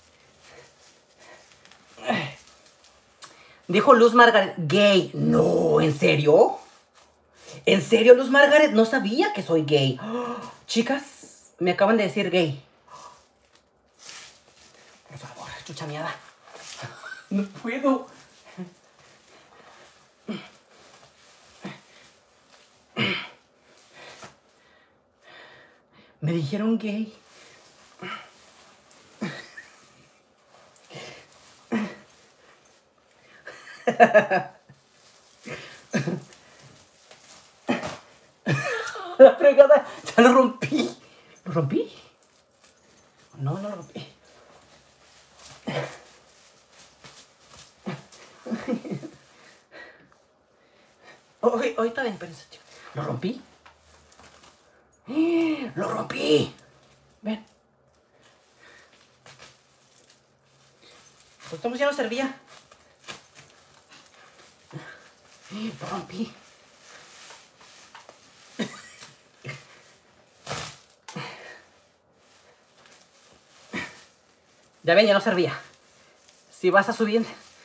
Dijo Luz Margaret, gay. No, ¿en serio? ¿En serio, Luz Margaret? No sabía que soy gay. Oh, chicas, me acaban de decir gay. Por favor, chucha miada. No puedo. Me dijeron gay. La fregada, ya lo rompí. ¿Lo rompí? No, no lo rompí. Hoy, hoy está bien, espérense, chicos. ¿Lo rompí? ¡Lo rompí! Ven. Pues estamos ya no servía. Lo rompí. Ya ven, ya no servía. Si vas a subir.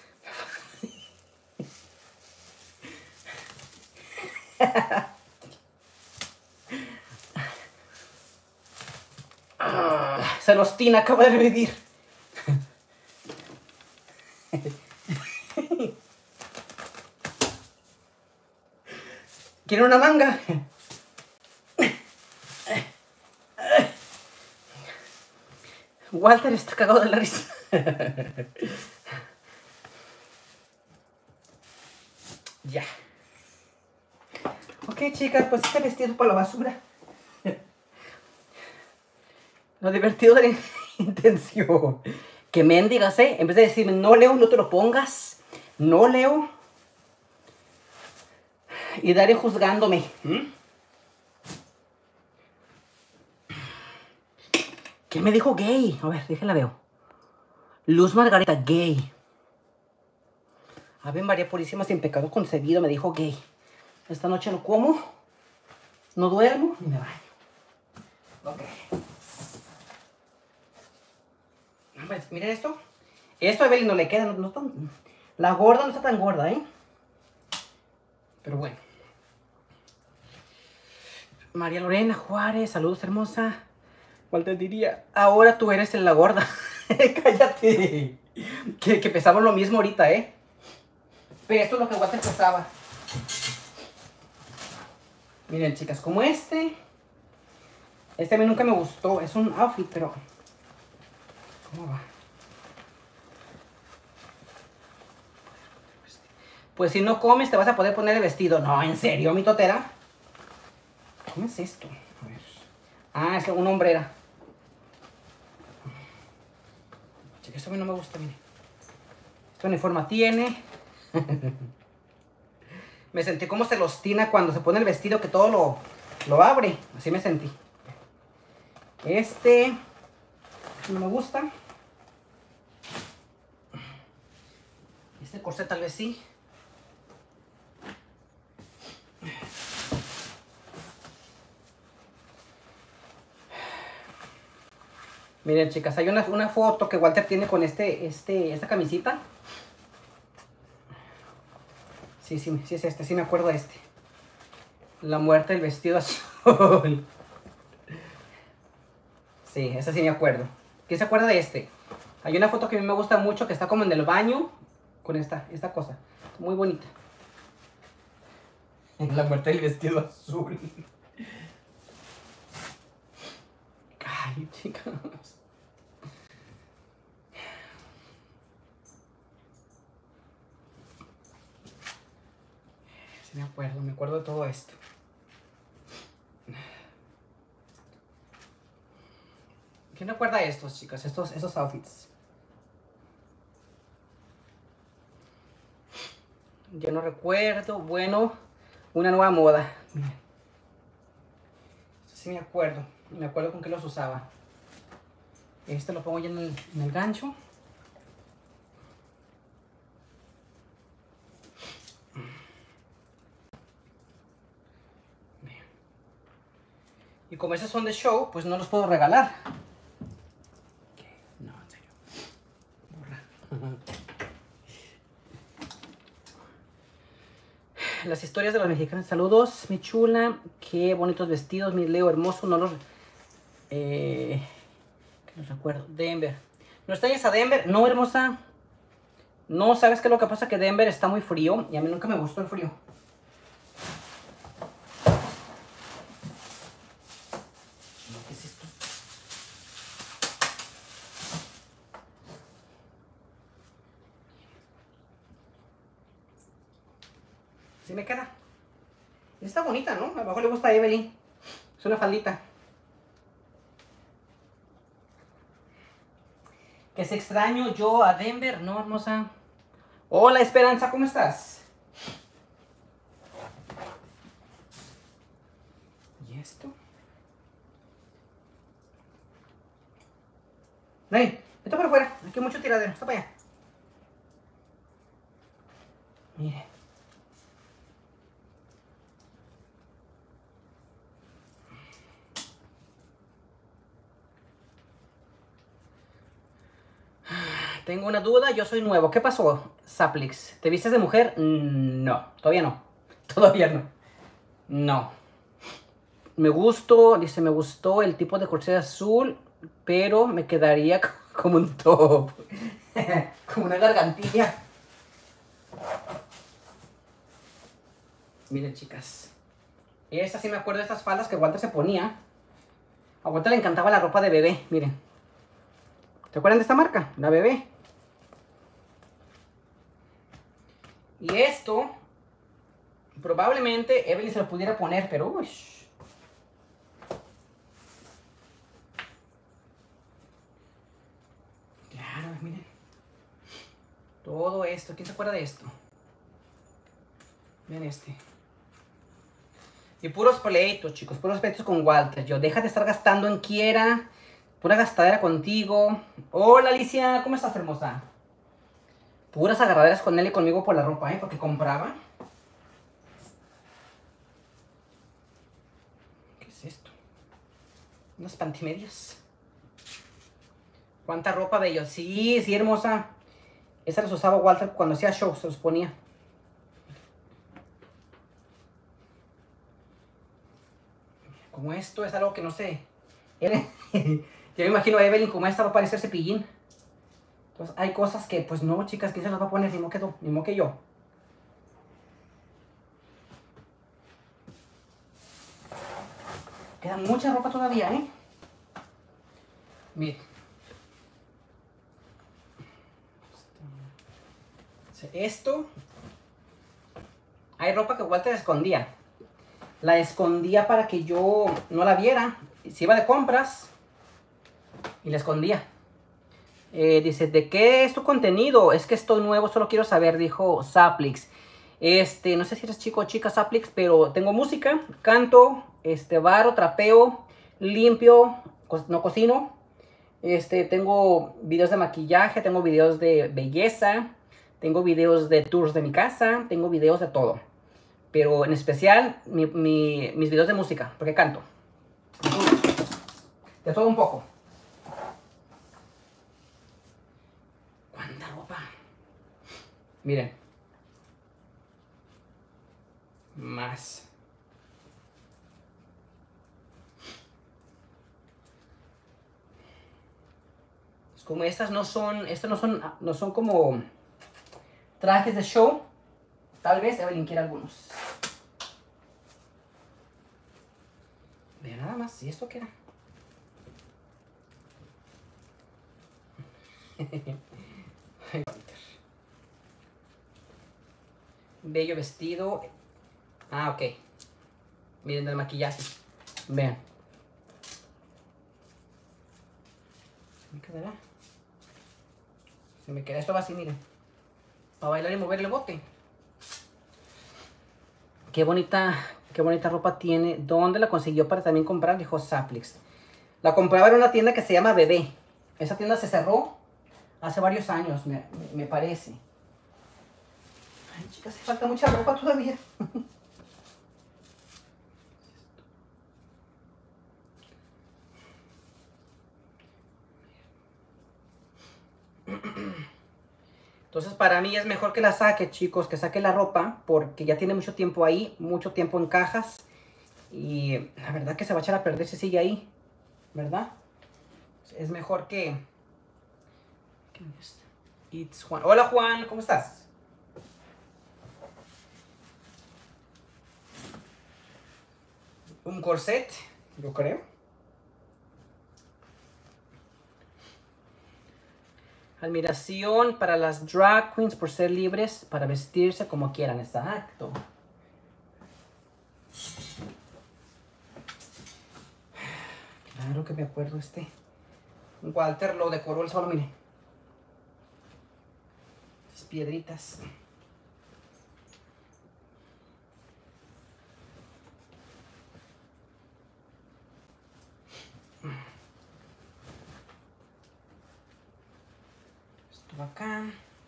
Celostina acaba de revivir. ¿Quiere una manga? Walter está cagado de la risa. Ya. Ok, chicas, pues este vestido para la basura. Lo divertido de la intención. Que mendigas, ¿eh? En vez de decirme, no, Leo, no te lo pongas. No, Leo. Y Dario juzgándome. ¿Mm? ¿Quién me dijo gay? A ver, déjenla veo. Luz Margarita, gay. Ave María Purísima, sin pecado concebido, me dijo gay. Esta noche no como, no duermo, ni me baño. Ok. Miren esto. Esto a Evelyn no le queda, no, no tan, la gorda no está tan gorda, ¿eh? Pero bueno. María Lorena Juárez, saludos hermosa. Walter diría, ahora tú eres la gorda. Cállate. Que, que pesamos lo mismo ahorita, ¿eh? Pero esto es lo que Walter pesaba. Miren, chicas, como este. Este a mí nunca me gustó. Es un outfit, pero... ¿cómo va? Pues si no comes te vas a poder poner el vestido. No, ¿en serio, mi totera? ¿Cómo es esto? A ver. Ah, es una hombrera. Chicas, esto a mí no me gusta, miren. Esta uniforme tiene... Me sentí como Celostina cuando se pone el vestido que todo lo, lo abre. Así me sentí. Este no me gusta. Este corset tal vez sí. Miren, chicas, hay una, una foto que Walter tiene con este, este, esta camisita. Sí, sí, sí es este, sí me acuerdo de este. La muerte del vestido azul. Sí, ese sí me acuerdo. ¿Quién se acuerda de este? Hay una foto que a mí me gusta mucho que está como en el baño con esta, esta cosa. Muy bonita. La muerte del vestido azul. Ay, chicas. Sí me acuerdo, me acuerdo de todo esto. ¿Quién recuerda estos, chicas? Estos, esos outfits. Yo no recuerdo. Bueno, una nueva moda. Miren. Esto sí me acuerdo. Me acuerdo con qué los usaba. Este lo pongo ya en el, en el gancho. Y como esos son de show, pues no los puedo regalar. No, en serio. Borra. las historias de los mexicanos. Saludos, mi chula. Qué bonitos vestidos, mi Leo hermoso. No los... Eh, que los recuerdo. Denver. ¿No extrañas a Denver? No, hermosa. No, ¿sabes qué es lo que pasa? Que Denver está muy frío y a mí nunca me gustó el frío. ¿Qué es esto? Sí me queda. Está bonita, ¿no? A lo mejor le gusta a Evelyn. Es una faldita. Que se extraño yo a Denver, ¿no, hermosa? Hola, Esperanza, ¿cómo estás? ¿Y esto? Ven, está por afuera. Aquí hay mucho tiradero. Está para allá. Mire. Tengo una duda, yo soy nuevo. ¿Qué pasó, Saplix? ¿Te vistes de mujer? No, todavía no. Todavía no. No. Me gustó, dice, me gustó el tipo de corset azul, pero me quedaría como un top. Como una gargantilla. Miren, chicas. Esta sí me acuerdo de estas faldas que Walter se ponía. A Walter le encantaba la ropa de bebé, miren. ¿Se acuerdan de esta marca? La bebé. Y esto, probablemente Evelyn se lo pudiera poner, pero uy. Claro, miren. Todo esto, ¿quién se acuerda de esto? Miren este. Y puros pleitos, chicos, puros pleitos con Walter. Yo, deja de estar gastando en Quiera. Pura gastadera contigo. Hola, Alicia, ¿cómo estás, hermosa? Puras agarraderas con él y conmigo por la ropa, ¿eh? Porque compraba. ¿Qué es esto? Unas pantimedias. ¿Cuánta ropa de ellos? Sí, sí, hermosa. Esa los usaba Walter cuando hacía shows, se los ponía. Como esto es algo que no sé. Yo me imagino a Evelyn como esta va a parecer Cepillín. Entonces hay cosas que, pues no, chicas, ¿quién se las va a poner? Ni modo que, ni modo que yo. Queda mucha ropa todavía, ¿eh? Miren. Esto. Hay ropa que Walter escondía. La escondía para que yo no la viera. Se iba de compras y la escondía. Eh, dice, ¿de qué es tu contenido? Es que estoy nuevo, solo quiero saber, dijo Saplix. Este, no sé si eres chico o chica, Saplix, pero tengo música, canto, este, baro, trapeo, limpio, co no cocino. Este, tengo videos de maquillaje, tengo videos de belleza, tengo videos de tours de mi casa, tengo videos de todo. Pero en especial, mi, mi, mis videos de música, porque canto. De todo un poco. ¿Cuánta ropa? Miren. Más. Es como estas no son, estas no son, no son como trajes de show. Tal vez Evelyn quiera algunos. Vean nada más, ¿y esto qué era? Bello vestido. Ah, ok. Miren el maquillaje. Vean. ¿Se me quedará? Se me queda. Esto va así, miren. Para bailar y mover el bote. Qué bonita, qué bonita ropa tiene. ¿Dónde la consiguió para también comprar? Dijo Saplix. La compraba en una tienda que se llama Bebé. Esa tienda se cerró hace varios años, me, me parece. Ay, chicas, hace falta mucha ropa todavía. Entonces para mí es mejor que la saque, chicos, que saque la ropa, porque ya tiene mucho tiempo ahí, mucho tiempo en cajas. Y la verdad que se va a echar a perder si sigue ahí, ¿verdad? Es mejor que... It's Juan. Hola Juan, ¿cómo estás? Un corset, yo creo. Admiración para las drag queens por ser libres para vestirse como quieran. Exacto. Claro que me acuerdo este. Walter lo decoró el solo, mire. Las piedritas. Esto va acá.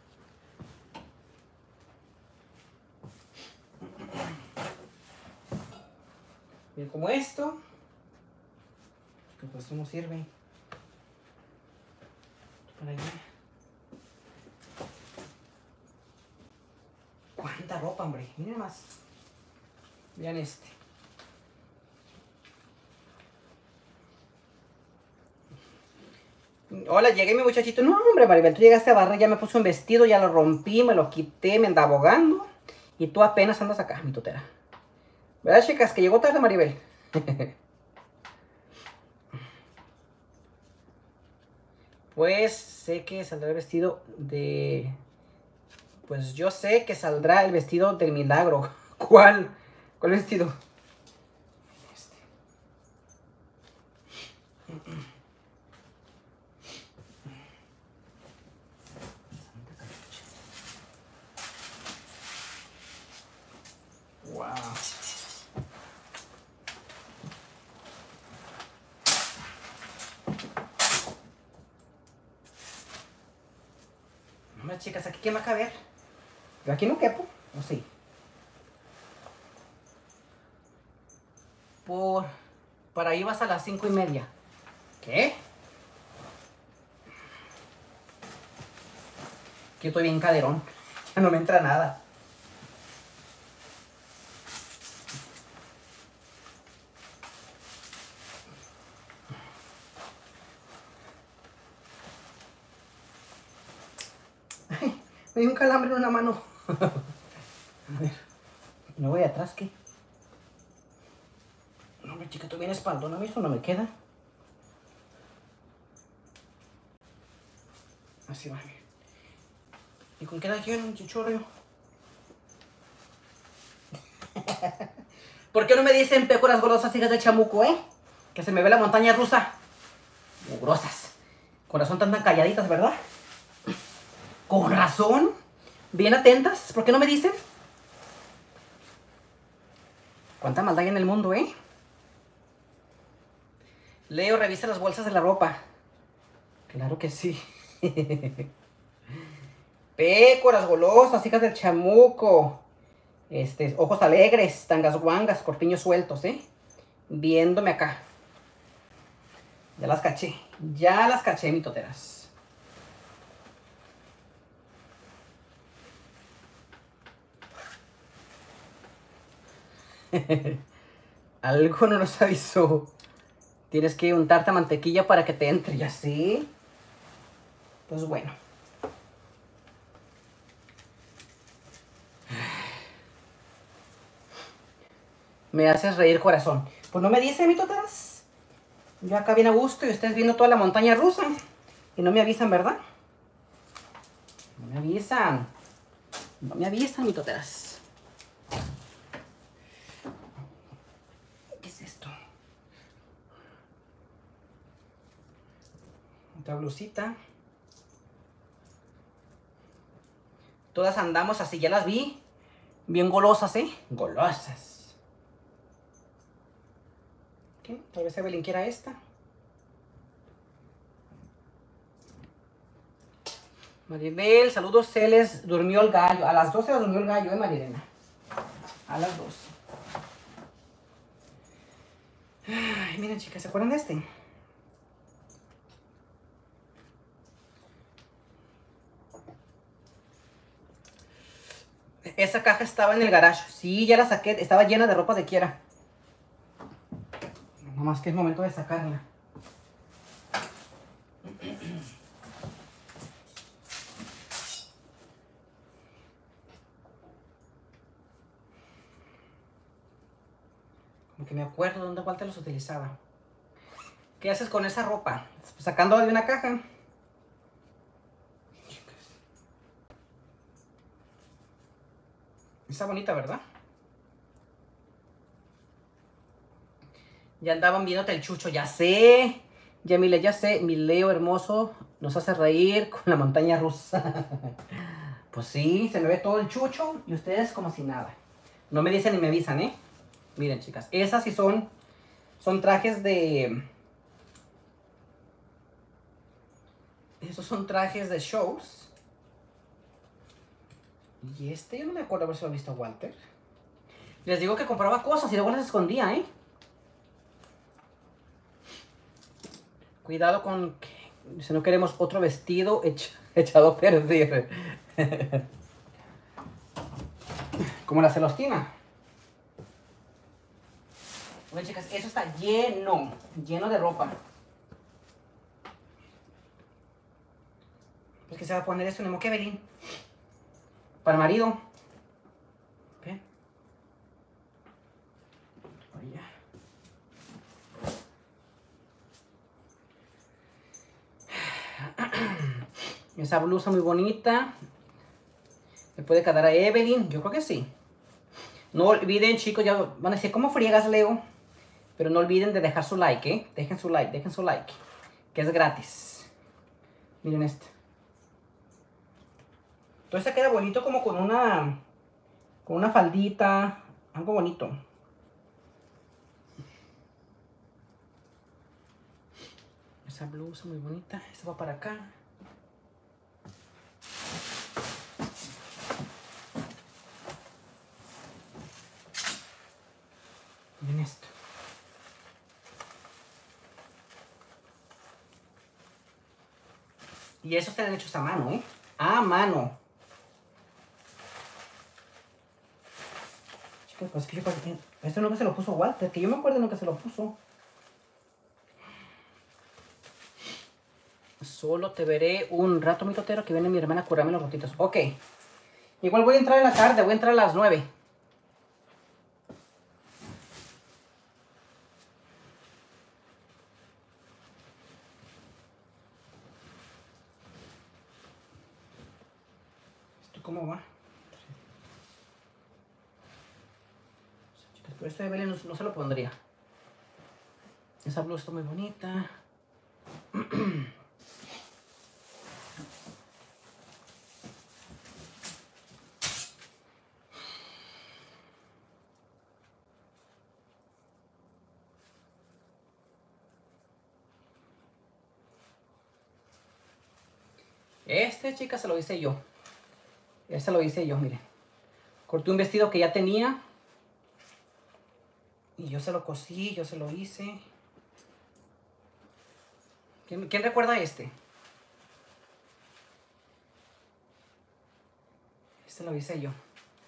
Miren como esto. Que pues esto no sirve. Para allá. Cuánta ropa, hombre. Miren más. Vean este. Hola, llegué mi muchachito. No, hombre, Maribel, tú llegaste a barrer, ya me puse un vestido, ya lo rompí, me lo quité, me andaba ahogando. Y tú apenas andas acá, mi tutera. ¿Verdad, chicas? Que llegó tarde, Maribel. Pues sé que saldrá el vestido de... Pues yo sé que saldrá el vestido del milagro. ¿Cuál? ¿Cuál vestido? Este. Wow. No, chicas, aquí quién va a caber. Yo aquí no quepo, ¿o sí? Por... Para ahí vas a las cinco y media. ¿Qué? Que estoy bien caderón. Ya no me entra nada. Ay, me dio un calambre en una mano. A ver. ¿No voy atrás qué? No, hombre, chica, tú bien espaldona, eso no me queda. Así va. ¿Y con qué la quiero un chichorro? ¿Por qué no me dicen pécoras golosas, hijas de chamuco, eh? Que se me ve la montaña rusa. Mugrosas. Con razón tan tan calladitas, ¿verdad? Con razón. Bien atentas. ¿Por qué no me dicen? Cuánta maldad hay en el mundo, ¿eh? Leo, revisa las bolsas de la ropa. Claro que sí. Pécoras golosas, hijas del chamuco. Este, ojos alegres, tangas guangas, corpiños sueltos, ¿eh? Viéndome acá. Ya las caché. Ya las caché, mitoteras. Algo no nos avisó. Tienes que untarte mantequilla para que te entre, ¿ya sí? Pues bueno. Me haces reír, corazón. Pues no me dice, mitoteras. Yo acá bien a gusto y ustedes viendo toda la montaña rusa. Y no me avisan, ¿verdad? No me avisan. No me avisan, mitoteras. ¿Qué es esto? Otra blusita. Todas andamos así, ya las vi. Bien golosas, ¿eh? Golosas. ¿Qué? Tal vez Evelyn quiera esta. Maribel, saludos, Celes. Durmió el gallo. A las doce durmió el gallo, ¿eh, Marilena? A las doce. Ay, miren, chicas, ¿se acuerdan de este? Esa caja estaba en el garage. Sí, ya la saqué. Estaba llena de ropa de Kiera. Nomás que es momento de sacarla. Como que me acuerdo dónde Walter los utilizaba. ¿Qué haces con esa ropa? Sacándola de una caja. Está bonita, ¿verdad? Ya andaban viéndote el chucho, ya sé. Yamile, ya sé. Mi Leo hermoso nos hace reír con la montaña rusa. Pues sí, se me ve todo el chucho y ustedes como si nada. No me dicen ni me avisan, ¿eh? Miren, chicas, esas sí son, son trajes de... Esos son trajes de shows. Y este yo no me acuerdo haber lo visto a Walter. Les digo que compraba cosas y luego las escondía, ¿eh? Cuidado con que si no queremos otro vestido ech echado a perder. Como la Celostina. Bueno, chicas, eso está lleno, lleno de ropa. Pues que se va a poner esto en el Moquevelin. Para el marido. ¿Ven? Esa blusa muy bonita. ¿Le puede quedar a Evelyn? Yo creo que sí. No olviden, chicos, ya van a decir, ¿cómo friegas, Leo? Pero no olviden de dejar su like, ¿eh? Dejen su like, dejen su like. Que es gratis. Miren este. Entonces queda bonito como con una... Con una faldita. Algo bonito. Esa blusa muy bonita. Esta va para acá. Miren esto. Y esos están hechos a mano, ¿eh? A mano. Chicos, pues que yo creo que... Este nunca se lo puso Walter. Que yo me acuerdo nunca se lo puso. Solo te veré un rato, mi totero, que viene mi hermana a curarme los rotitos. Ok. Igual voy a entrar en la tarde. Voy a entrar a las nueve. ¿Cómo va? Chicas, pero esta de Belén no, no se lo pondría. Esa blusa está muy bonita. Este, chicas, se lo hice yo. Este lo hice yo, miren. Corté un vestido que ya tenía. Y yo se lo cosí, yo se lo hice. ¿Quién, quién recuerda este? Este lo hice yo.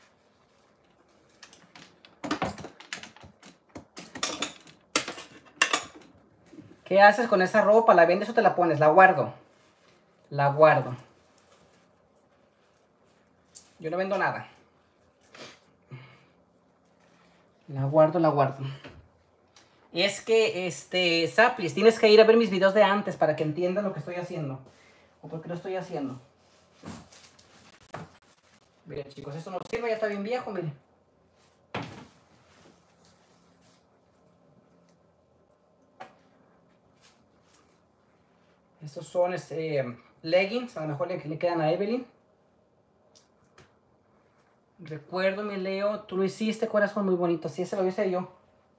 ¿Qué haces con esa ropa? ¿La vendes o te la pones? La guardo. La guardo. Yo no vendo nada. La guardo, la guardo. Es que, este, Saplis, tienes que ir a ver mis videos de antes para que entiendan lo que estoy haciendo. O por qué lo estoy haciendo. Miren, chicos, esto no sirve, ya está bien viejo, miren. Estos son este, leggings, a lo mejor le, le quedan a Evelyn. Recuerdo, mi Leo, tú lo hiciste, corazón, muy bonito. Sí, ese lo hice yo.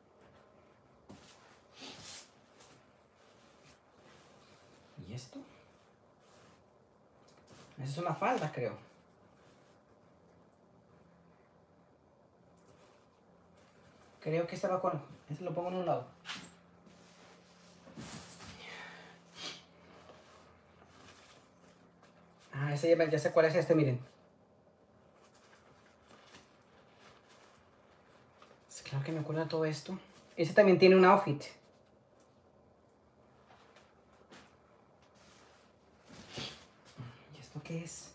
¿Y esto? Esa es una falda, creo. Creo que esta va con... Este lo pongo en un lado. Ah, ese ya, ya sé cuál es este, miren. Claro que me acuerdo de todo esto. Ese también tiene un outfit. ¿Y esto qué es?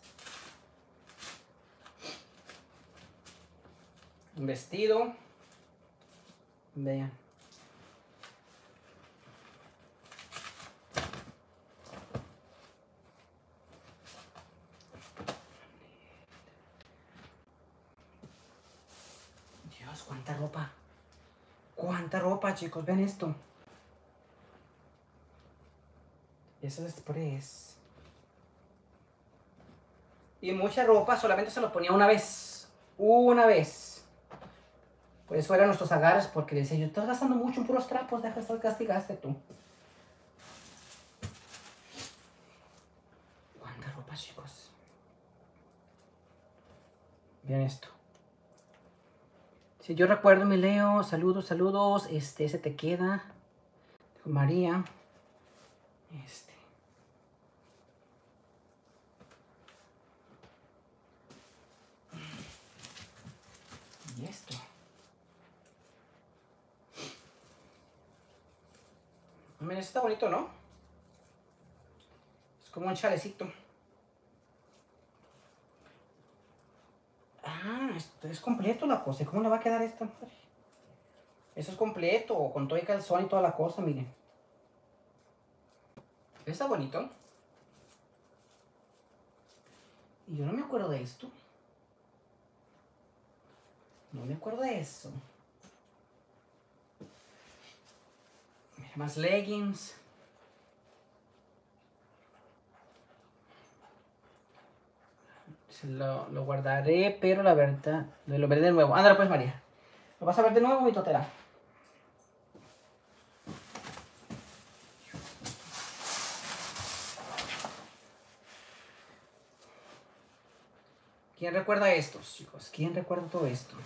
Un vestido. Vean. Dios, cuánta ropa. Cuánta ropa, chicos. Ven esto. Eso es express. Y mucha ropa solamente se lo ponía una vez. Una vez. Por eso eran nuestros agarres, porque le decía yo, estás gastando mucho en puros trapos, deja de estar castigaste tú. Cuánta ropa, chicos. Vean esto. Si yo recuerdo, mi Leo, saludos, saludos. Este, ese te queda. María. Este. Y esto. Miren, está bonito, ¿no? Es como un chalecito. Ah, esto es completo la cosa. ¿Cómo le va a quedar esta? Eso es completo, con todo el calzón y toda la cosa, miren. Está bonito. Y yo no me acuerdo de esto. No me acuerdo de eso. Mira, más leggings. Se lo, lo guardaré, pero la verdad, lo veré de nuevo. Ándale pues, María. ¿Lo vas a ver de nuevo, mi totera? ¿Quién recuerda estos, chicos? ¿Quién recuerda todo esto?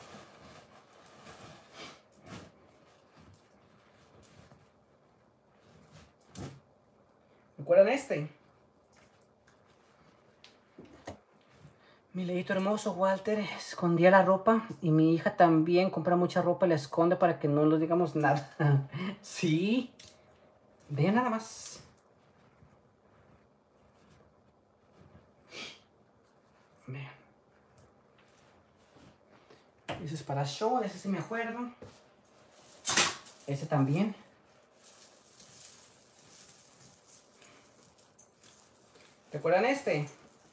¿Recuerdan este? Mi leito hermoso, Walter, escondía la ropa y mi hija también compra mucha ropa y la esconde para que no nos digamos nada. Sí. Vean nada más. Vean. Ese es para show, de ese sí me acuerdo. Ese también. ¿Recuerdan este?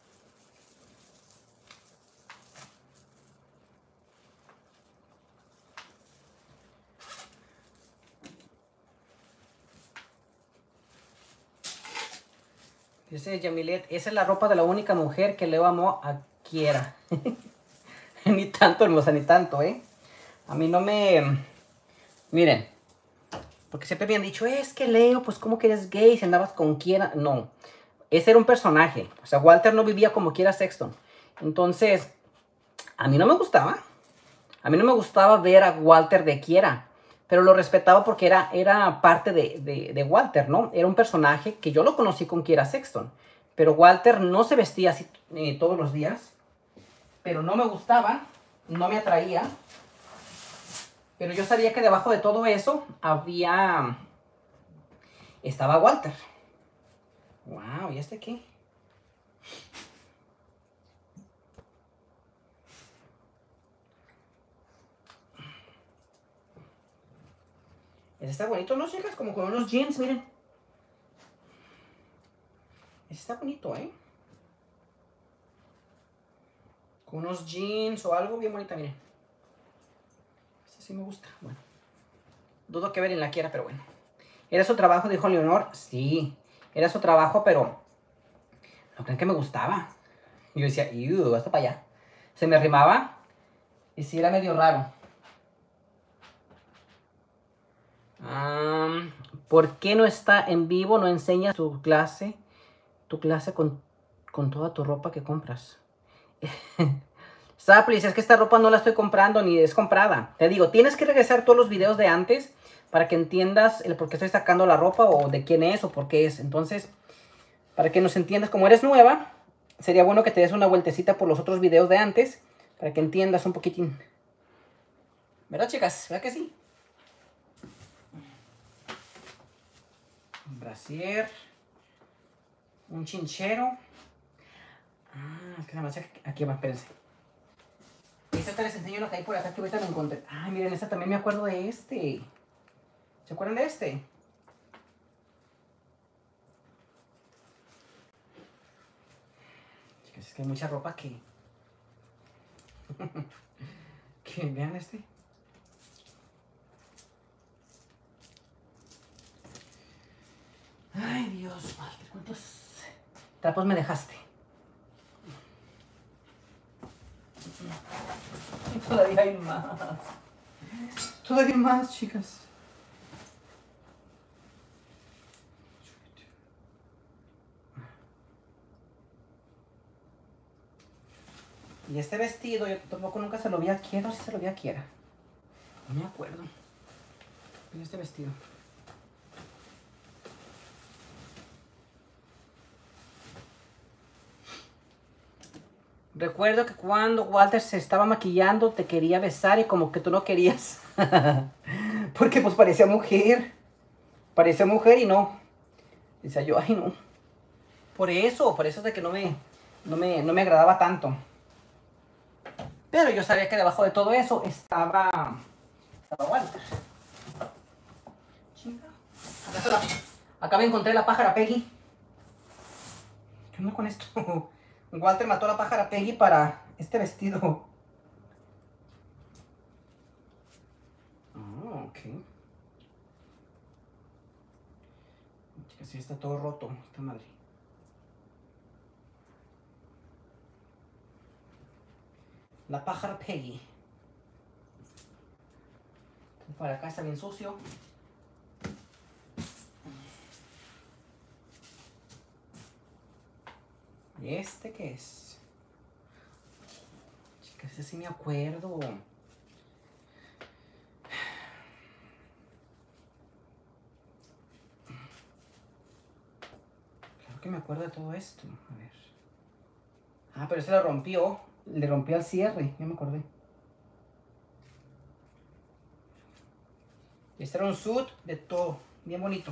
Dice Yamilet, esa es la ropa de la única mujer que Leo amó a Kiera. Ni tanto, hermosa, ni tanto, ¿eh? A mí no me... Miren, porque siempre me han dicho, es que Leo, pues ¿cómo que eres gay si andabas con Kiera? No, ese era un personaje. O sea, Walter no vivía como Kiera Sexton. Entonces, a mí no me gustaba. A mí no me gustaba ver a Walter de Kiera. Pero lo respetaba porque era, era parte de, de, de Walter, ¿no? Era un personaje que yo lo conocí con Kiera Sexton. Pero Walter no se vestía así eh, todos los días. Pero no me gustaba, no me atraía. Pero yo sabía que debajo de todo eso había... Estaba Walter. Wow, ¿y este qué? Este está bonito, ¿no, chicas? Como con unos jeans, miren. Este está bonito, ¿eh? Con unos jeans o algo bien bonito, miren. Este sí me gusta, bueno. Dudo que Evelyn la quiera, pero bueno. ¿Era su trabajo, dijo Leonor? Sí, era su trabajo, pero... ¿No creen que me gustaba? Yo decía, ¡iu! Hasta para allá. Se me arrimaba y sí era medio raro. Um, ¿Por qué no está en vivo? No enseñas tu clase, tu clase con, con toda tu ropa que compras. Saplis, es que esta ropa no la estoy comprando ni es comprada. Te digo, tienes que regresar todos los videos de antes para que entiendas el por qué estoy sacando la ropa o de quién es o por qué es. Entonces, para que nos entiendas, como eres nueva, sería bueno que te des una vueltecita por los otros videos de antes para que entiendas un poquitín. ¿Verdad, chicas? ¿Verdad que sí? Un brasier. Un chinchero. Ah, es que nada más aquí, aquí va, espérense. Esta les enseño lo que hay por acá que ahorita me encontré. Ay, miren, esta también me acuerdo de este. ¿Se acuerdan de este? Chicas, es que hay mucha ropa que... que vean este. Ay, Dios, Walter, ¿cuántos trapos me dejaste? Y todavía hay más. Todavía hay más, chicas. Y este vestido, yo tampoco nunca se lo vi a Kiera, o si se lo vi a Kiera. No me acuerdo. Mira este vestido. Recuerdo que cuando Walter se estaba maquillando te quería besar y como que tú no querías. Porque pues parecía mujer. Parecía mujer y no. Decía yo, ay no. Por eso, por eso es de que no me, no me, no me agradaba tanto. Pero yo sabía que debajo de todo eso estaba, estaba Walter. Chinga. Acá, la, acá me encontré la pájara Peggy. ¿Qué onda con esto? Walter mató a la pájara Peggy para este vestido. Ah, ok. Chicas, sí está todo roto, esta madre. La pájara Peggy. Para acá está bien sucio. ¿Y este qué es? Chicas, ese sí me acuerdo. Claro que me acuerdo de todo esto. A ver. Ah, pero ese lo rompió. Le rompió el cierre, ya me acordé. Este era un suit de todo. Bien bonito.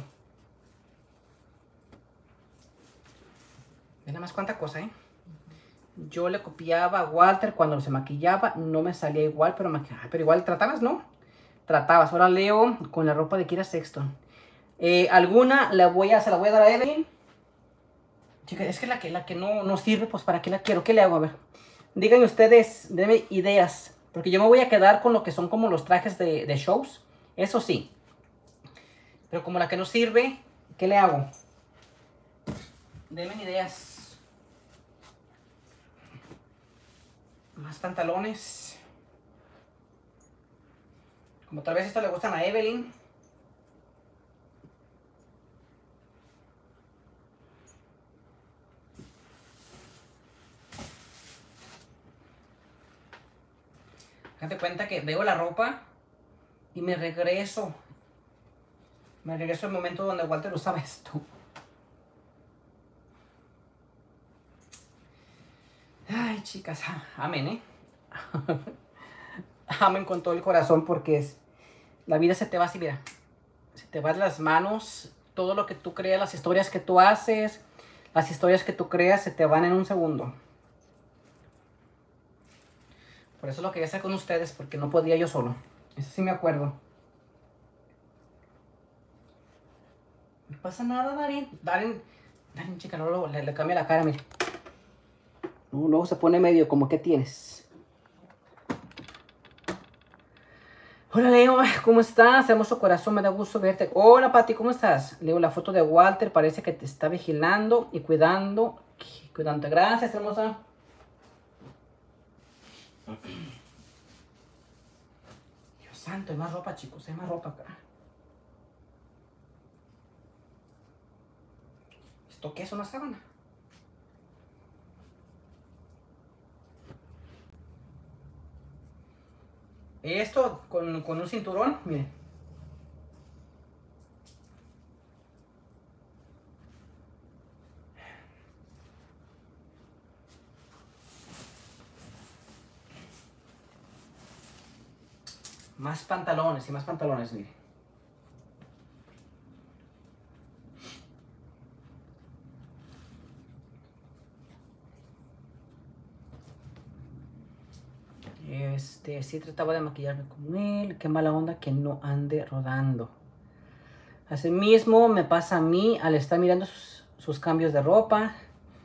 Ve nada más cuánta cosa, ¿eh? Yo le copiaba a Walter cuando se maquillaba. No me salía igual, pero, maquillaba. Pero igual tratabas, ¿no? Tratabas. Ahora Leo con la ropa de Kiera Sexton. Eh, alguna la voy a, se la voy a dar a Evelyn. Chicas, es que la que, la que no, no sirve, pues ¿para qué la quiero? ¿Qué le hago? A ver. Díganme ustedes, denme ideas. Porque yo me voy a quedar con lo que son como los trajes de, de shows. Eso sí. Pero como la que no sirve, ¿qué le hago? Denme ideas. Más pantalones. Como tal vez esto le gustan a Evelyn. Date cuenta que veo la ropa y me regreso. Me regreso al momento donde Walter usaba esto. Ay, chicas, amén, ¿eh? Amén con todo el corazón porque es, la vida se te va así, mira. Se te van las manos, todo lo que tú creas, las historias que tú haces, las historias que tú creas se te van en un segundo. Por eso lo quería hacer con ustedes, porque no podía yo solo. Eso sí me acuerdo. No pasa nada, Darín. Darín, Darín, chica, no le, le cambia la cara, mire. No, luego se pone medio como, ¿qué tienes? Hola, Leo, ¿cómo estás? Hermoso corazón, me da gusto verte. Hola, Pati, ¿cómo estás? Leo la foto de Walter, parece que te está vigilando y cuidando. Cuidando. Gracias, hermosa. Dios santo, hay más ropa, chicos, hay más ropa acá. ¿Esto qué es? ¿Una sábana? Esto con, con un cinturón, miren. Más pantalones y más pantalones, mire. Este, sí trataba de maquillarme con él. Qué mala onda que no ande rodando. Asimismo me pasa a mí al estar mirando sus, sus cambios de ropa.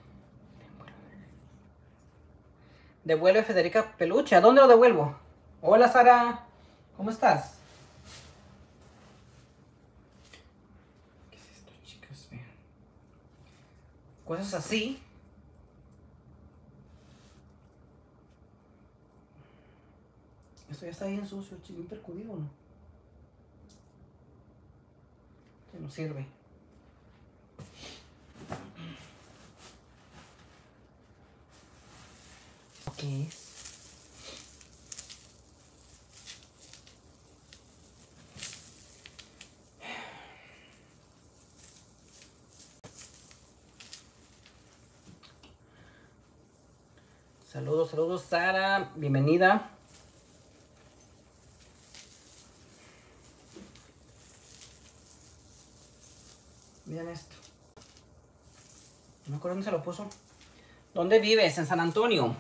Devuelve Federica Peluche. ¿A dónde lo devuelvo? Hola, Sara. ¿Cómo estás? ¿Qué es esto, chicas? Vean. Cosas así. Esto ya está bien sucio, bien percudido, ¿no? Ya no sirve. ¿Qué es? Saludos, saludos, Sara. Bienvenida. Miren esto. No me acuerdo dónde se lo puso. ¿Dónde vives? En San Antonio.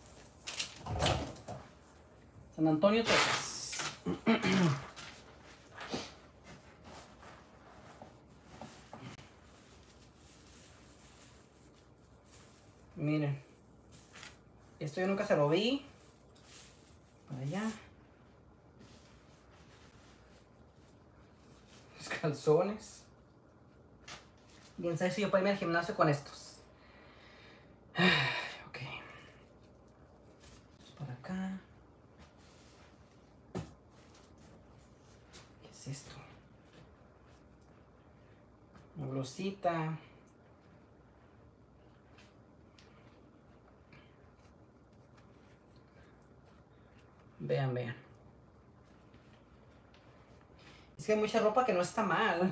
San Antonio, Texas. Miren. Esto yo nunca se lo vi. Para allá. Los calzones. Bien, ¿sabes si yo puedo irme al gimnasio con estos? Ok. Por acá. ¿Qué es esto? Una blusita. Vean, vean. Es que hay mucha ropa que no está mal.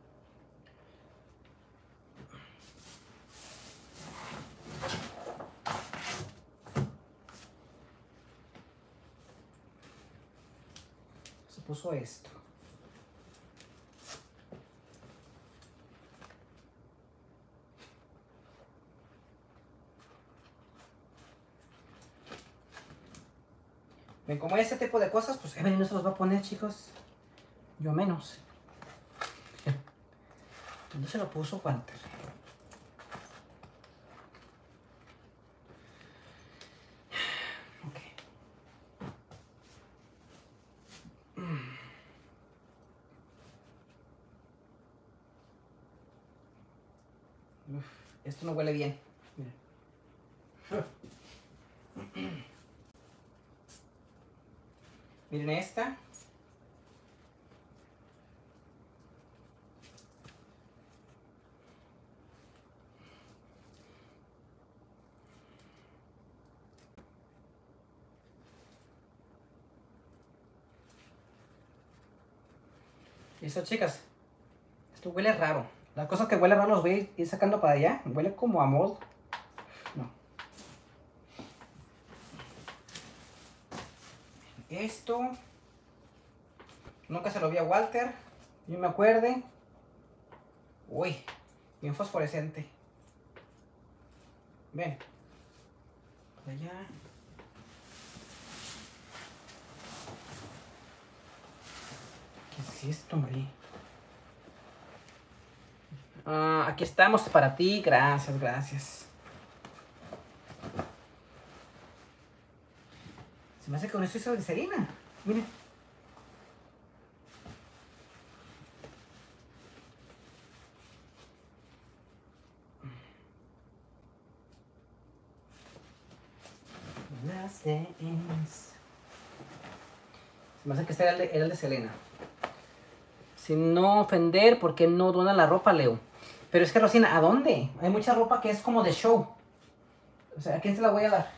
Se puso esto. Ven, como hay ese tipo de cosas, pues Evelyn no se los va a poner, chicos. Yo menos. ¿Dónde se lo puso Walter? Ok. Uf, esto no huele bien. Miren. Miren esta. Eso, chicas. Esto huele raro. Las cosas que huele raro los voy a ir sacando para allá. Huele como a mold. No. Esto. Nunca se lo vi a Walter. Yo me acuerde. Uy. Bien fosforescente. Ven. Para allá. ¿Qué es esto, hombre? Ah, aquí estamos para ti. Gracias, gracias. Se me hace que con esto hizo glicerina. Miren. Las de... Se me hace que este era el de, era el de Selena. Sin no ofender, ¿por qué no dona la ropa, Leo? Pero es que, Rosina, ¿a dónde? Hay mucha ropa que es como de show. O sea, ¿a quién se la voy a dar?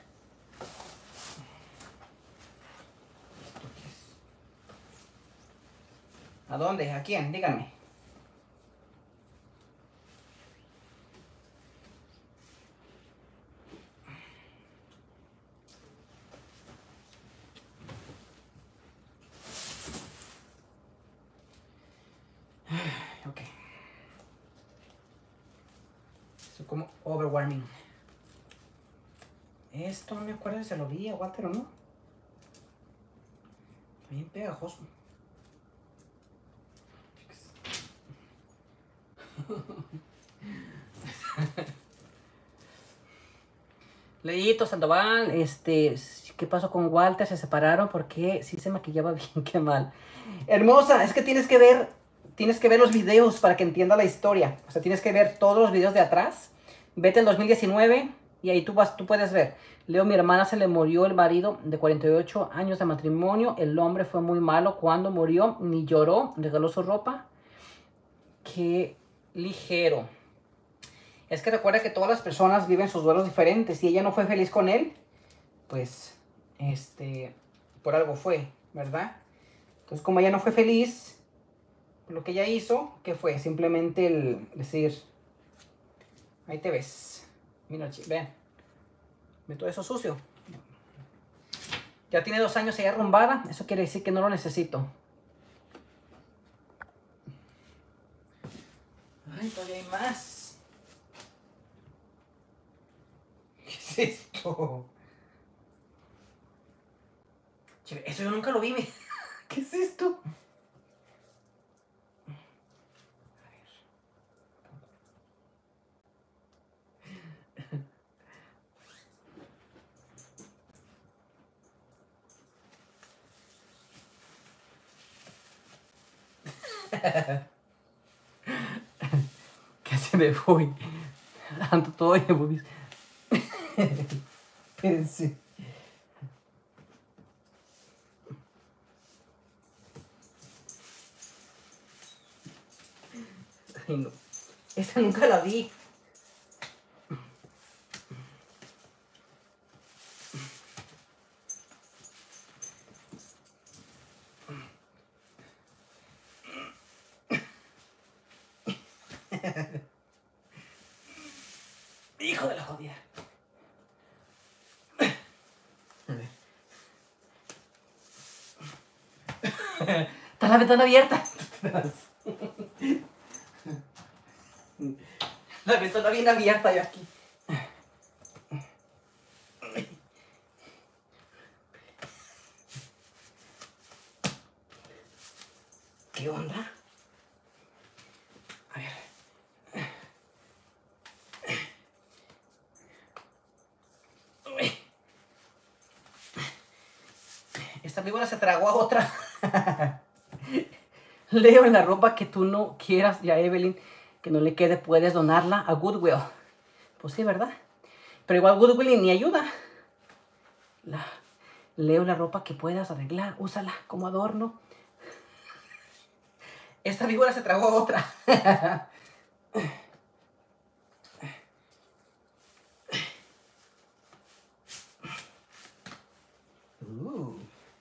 ¿A dónde? ¿A quién? Díganme. Estoy como overwhelming. Esto no me acuerdo si se lo vi a Walter o no. Está bien pegajoso. Leito Sandoval, este, ¿qué pasó con Walter? ¿Se separaron? ¿Por qué? Sí se maquillaba bien, qué mal. Hermosa, es que tienes que ver, tienes que ver los videos para que entienda la historia. O sea, tienes que ver todos los videos de atrás. Vete al dos mil diecinueve y ahí tú vas, tú puedes ver. Leo, mi hermana se le murió el marido de cuarenta y ocho años de matrimonio. El hombre fue muy malo cuando murió, ni lloró, regaló su ropa. Qué ligero. Es que recuerda que todas las personas viven sus duelos diferentes. Si ella no fue feliz con él, pues, este, por algo fue, ¿verdad? Entonces, como ella no fue feliz, lo que ella hizo, ¿qué fue? Simplemente el decir, ahí te ves. Mira, vean, ve todo eso sucio. Ya tiene dos años ella arrumbada, eso quiere decir que no lo necesito. Ay, todavía hay más. ¿Qué es esto? Eso yo nunca lo vi. ¿Qué es esto? Que se me fue. Ando todo de boobies. Espérense. Ay, no. Esta nunca la vi. Hijo de la jodida. Está la ventana abierta. La ventana bien abierta yo aquí. ¿Qué onda? A ver. Esta víbora se tragó a otra. Leo, en la ropa que tú no quieras, ya Evelyn, que no le quede, puedes donarla a Goodwill. Pues sí, ¿verdad? Pero igual Goodwill ni ayuda. La, Leo, la ropa que puedas arreglar, úsala como adorno. Esta víbora se tragó a otra. uh.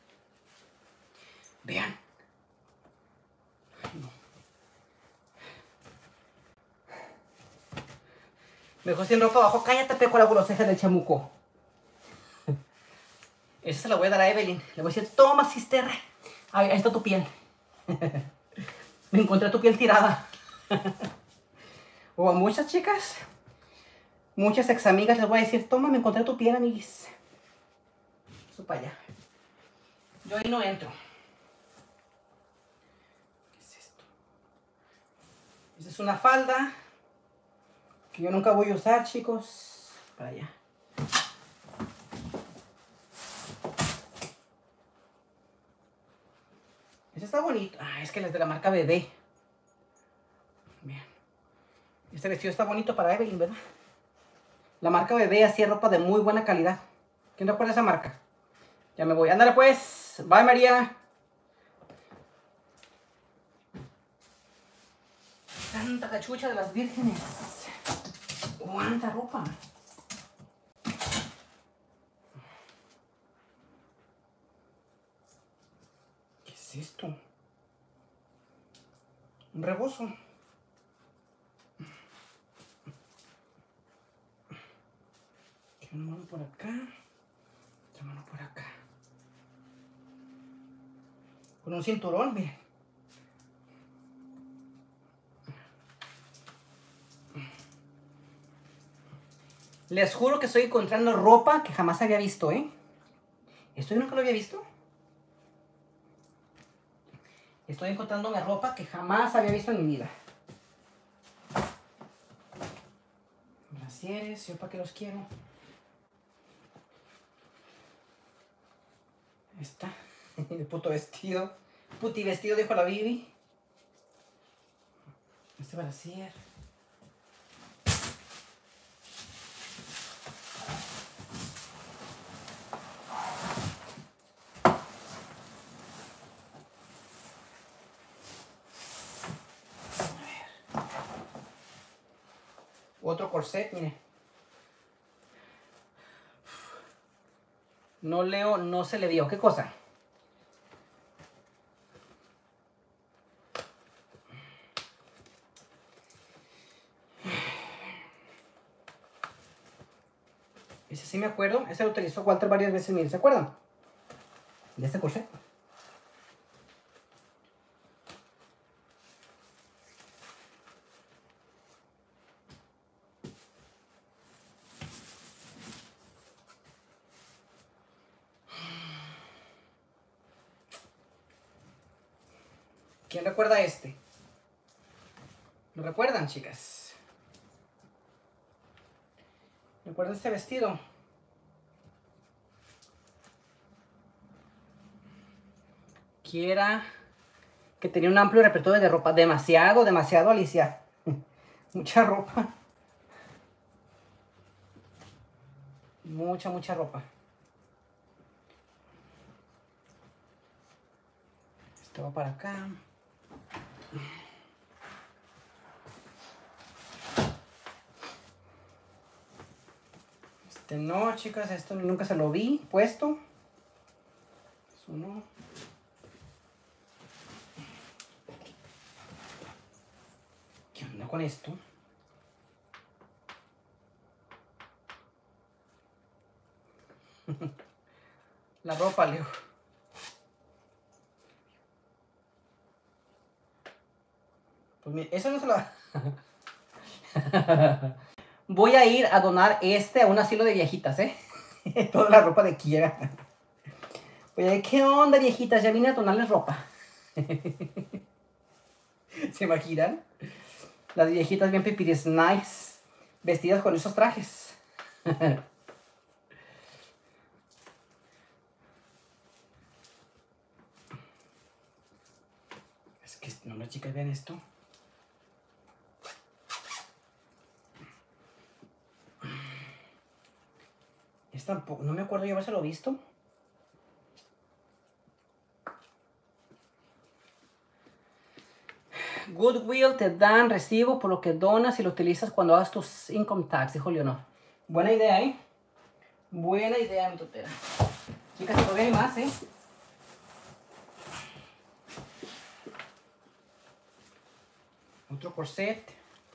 Vean. Mejor sin ropa abajo. Cállate, peco la groseja del chamuco. Esa se la voy a dar a Evelyn. Le voy a decir, toma, sister. Ahí, ahí está tu piel. Me encontré tu piel tirada. O a muchas chicas, muchas ex amigas les voy a decir, toma, me encontré tu piel, amiguis. Eso para allá. Yo ahí no entro. ¿Qué es esto? Esa es una falda que yo nunca voy a usar, chicos. Para allá. Ese está bonito. Ah, es que es de la marca Bebé. Bien. Este vestido está bonito para Evelyn, ¿verdad? La marca Bebé hacía ropa de muy buena calidad. ¿Quién recuerda esa marca? Ya me voy. Ándale pues. Bye, María. Santa cachucha de las vírgenes. ¡Cuánta ropa! ¿Qué es esto? Un rebozo. Una mano por acá. Otra mano por acá. Con un cinturón, miren. Les juro que estoy encontrando ropa que jamás había visto, ¿eh? ¿Esto yo nunca lo había visto? Estoy encontrándome ropa que jamás había visto en mi vida. Brasieres, ¿yo para qué los quiero? Ahí está. El puto vestido. Puti vestido, dijo la Bibi. Este brasier. Otro corset, mire. No leo, no se le dio. ¿Qué cosa? Ese sí me acuerdo. Ese lo utilizó Walter varias veces, mire. ¿Se acuerdan? De este corset. ¿Quién recuerda este? ¿Lo recuerdan, chicas? ¿Recuerdan este vestido? Que era... que tenía un amplio repertorio de ropa. Demasiado, demasiado, Alicia. Mucha ropa. Mucha, mucha ropa. Esto va para acá. Este no, chicas, esto nunca se lo vi puesto. Eso no. ¿Qué onda con esto? La ropa, Leo. Pues mira, eso no se lo... Voy a ir a donar este a un asilo de viejitas, ¿eh? Toda la ropa de Kiera. Oye, ¿qué onda, viejitas? Ya vine a donarles ropa. ¿Se imaginan? Las viejitas bien pipiris nice, vestidas con esos trajes. Es que no, las chicas, vean esto. Es tampoco, no me acuerdo yo habérselo visto. Goodwill te dan recibo por lo que donas y lo utilizas cuando hagas tus income tax, dijo Leonor. Buena idea, ¿eh? Buena idea, mi tutera. Chicas, todavía hay más, ¿eh? Otro corset.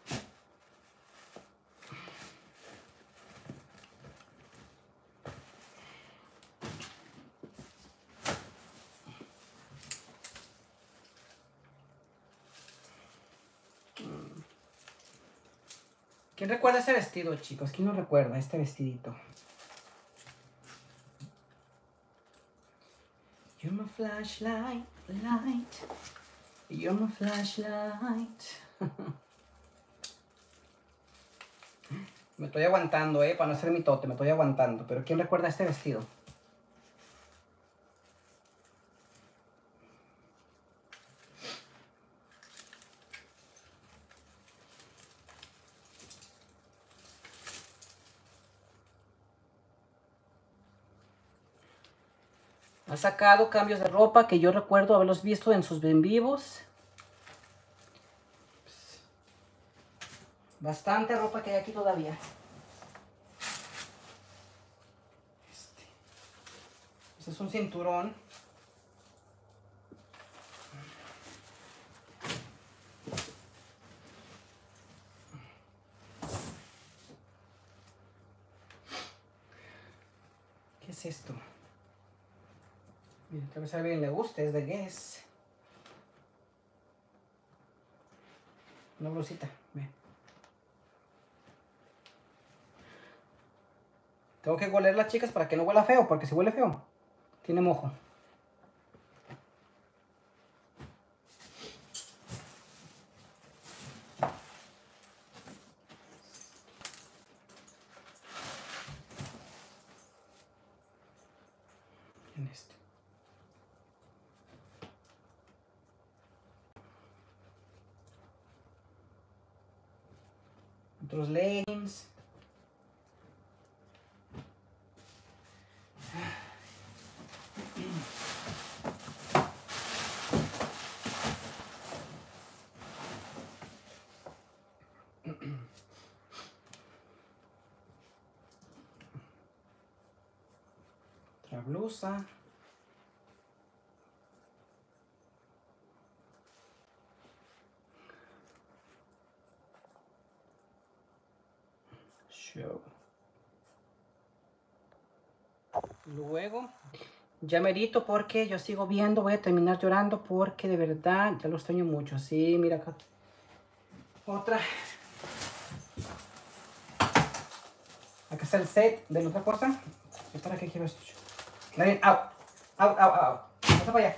¿Quién recuerda ese vestido, chicos? ¿Quién no recuerda este vestidito? You're my flashlight, light. You're my flashlight. Me estoy aguantando, eh, para no hacer mitote, me estoy aguantando. Pero ¿quién recuerda este vestido? Ha sacado cambios de ropa que yo recuerdo haberlos visto en sus en vivos. Bastante ropa que hay aquí todavía. Este, este es un cinturón. ¿Qué es esto? Mira, tal vez a alguien le guste, es de Guess. Una blusita, ve. Tengo que golerlas, chicas, para que no huela feo, porque si huele feo, tiene mojo. En esto. Otros leggings. Otra blusa. Show. Luego, ya merito porque yo sigo viendo, voy a terminar llorando porque de verdad ya lo extraño mucho. Sí, mira acá. Otra. Acá está el set de la otra cosa. ¿Para qué quiero esto? Miren, au, au, au, au. Pasa para allá.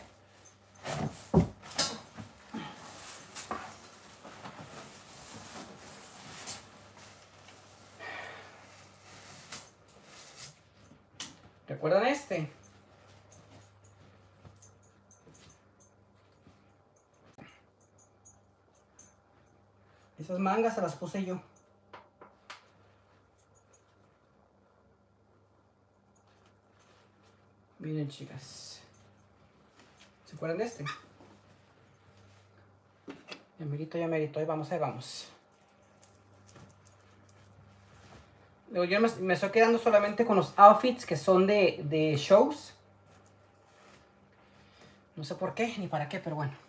¿Recuerdan este? Esas mangas se las puse yo. Miren, chicas. ¿Se acuerdan de este? Ya merito, ya merito. Ahí vamos, ahí vamos. Luego yo me, me estoy quedando solamente con los outfits que son de, de shows. No sé por qué ni para qué, pero bueno.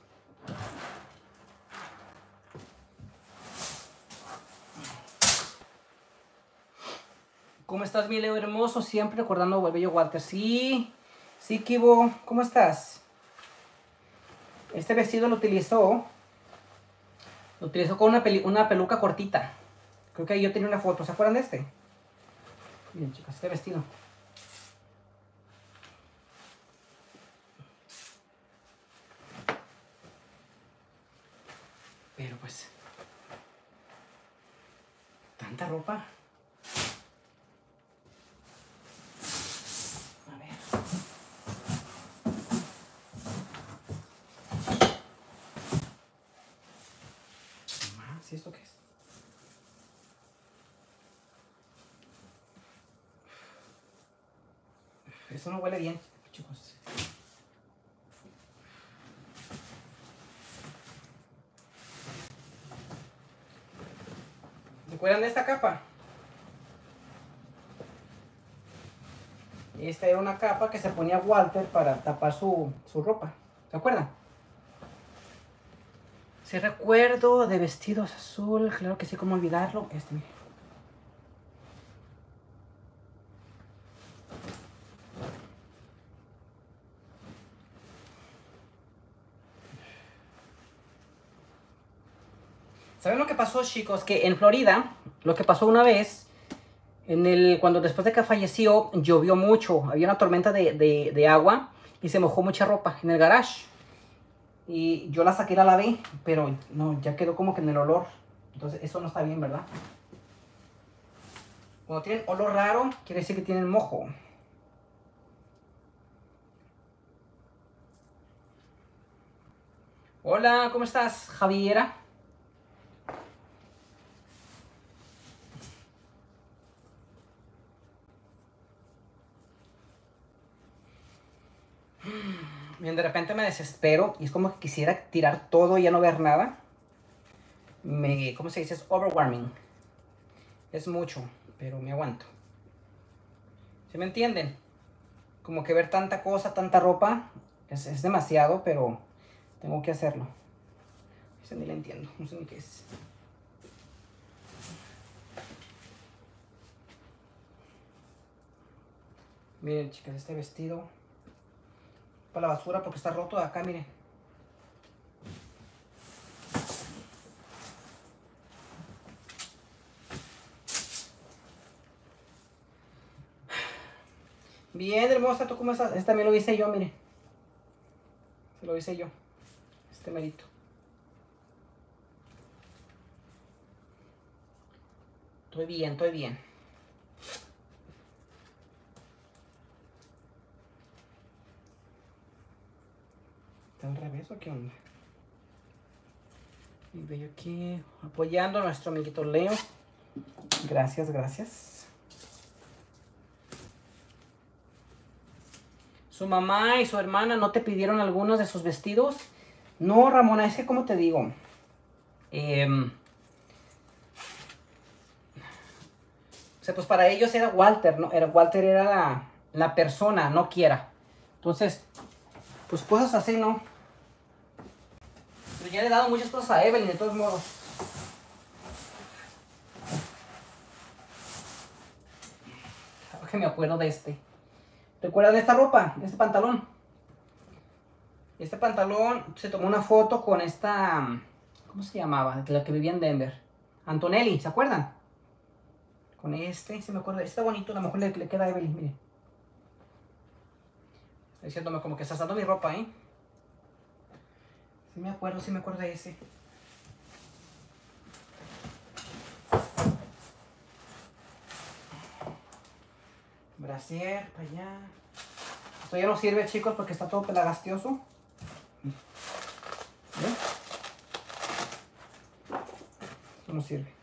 ¿Cómo estás, mi Leo hermoso? Siempre recordando al bello Walter. Sí, sí, Kibo. ¿Cómo estás? Este vestido lo utilizó. Lo utilizó con una, peli, una peluca cortita. Creo que ahí yo tenía una foto. ¿Se acuerdan de este? Miren, chicas, este vestido. Pero pues... tanta ropa. A ver. ¿Sí esto qué es? Eso no huele bien, chicos. ¿Se acuerdan de esta capa? Esta era una capa que se ponía Walter para tapar su, su ropa. ¿Se acuerdan? Sí recuerdo de vestidos azul. Claro que sí, cómo olvidarlo. Este, mire. ¿Saben lo que pasó, chicos? Que en Florida, lo que pasó una vez, en el, cuando después de que falleció, llovió mucho. Había una tormenta de, de, de agua y se mojó mucha ropa en el garage. Y yo la saqué y la lavé, pero no, ya quedó como que en el olor. Entonces eso no está bien, ¿verdad? Cuando tienen olor raro, quiere decir que tienen mojo. Hola, ¿cómo estás, Javiera? Bien, de repente me desespero y es como que quisiera tirar todo y ya no ver nada. Me, ¿cómo se dice? Es overwhelming. Es mucho, pero me aguanto. ¿Sí me entienden? Como que ver tanta cosa, tanta ropa, es, es demasiado, pero tengo que hacerlo. Eso ni lo entiendo, no sé ni qué es. Miren, chicas, este vestido para la basura porque está roto de acá, miren. Bien, hermosa, ¿tú cómo estás? Este también lo hice yo, mire. Se lo hice yo. Este merito. Estoy bien, estoy bien. ¿Está al revés o qué onda? Y veo aquí apoyando a nuestro amiguito Leo. Gracias, gracias. ¿Su mamá y su hermana no te pidieron algunos de sus vestidos? No, Ramona, es que como te digo, eh, o sea, pues para ellos era Walter, ¿no? Era, Walter era la, la persona, no quiera. Entonces, pues cosas así, ¿no? Pero ya le he dado muchas cosas a Evelyn, de todos modos. Claro que me acuerdo de este. ¿Recuerdan esta ropa? Este pantalón. Este pantalón se tomó una foto con esta... ¿Cómo se llamaba? La que vivía en Denver. Antonelli, ¿se acuerdan? Con este, se me acuerda. Está bonito, a lo mejor le, le queda a Evelyn, mire. Está diciéndome como que está asando mi ropa, ¿eh? Sí me acuerdo, sí me acuerdo de ese. Brasier, para allá. Esto ya no sirve, chicos, porque está todo pelagastioso. ¿Ven? Esto no sirve.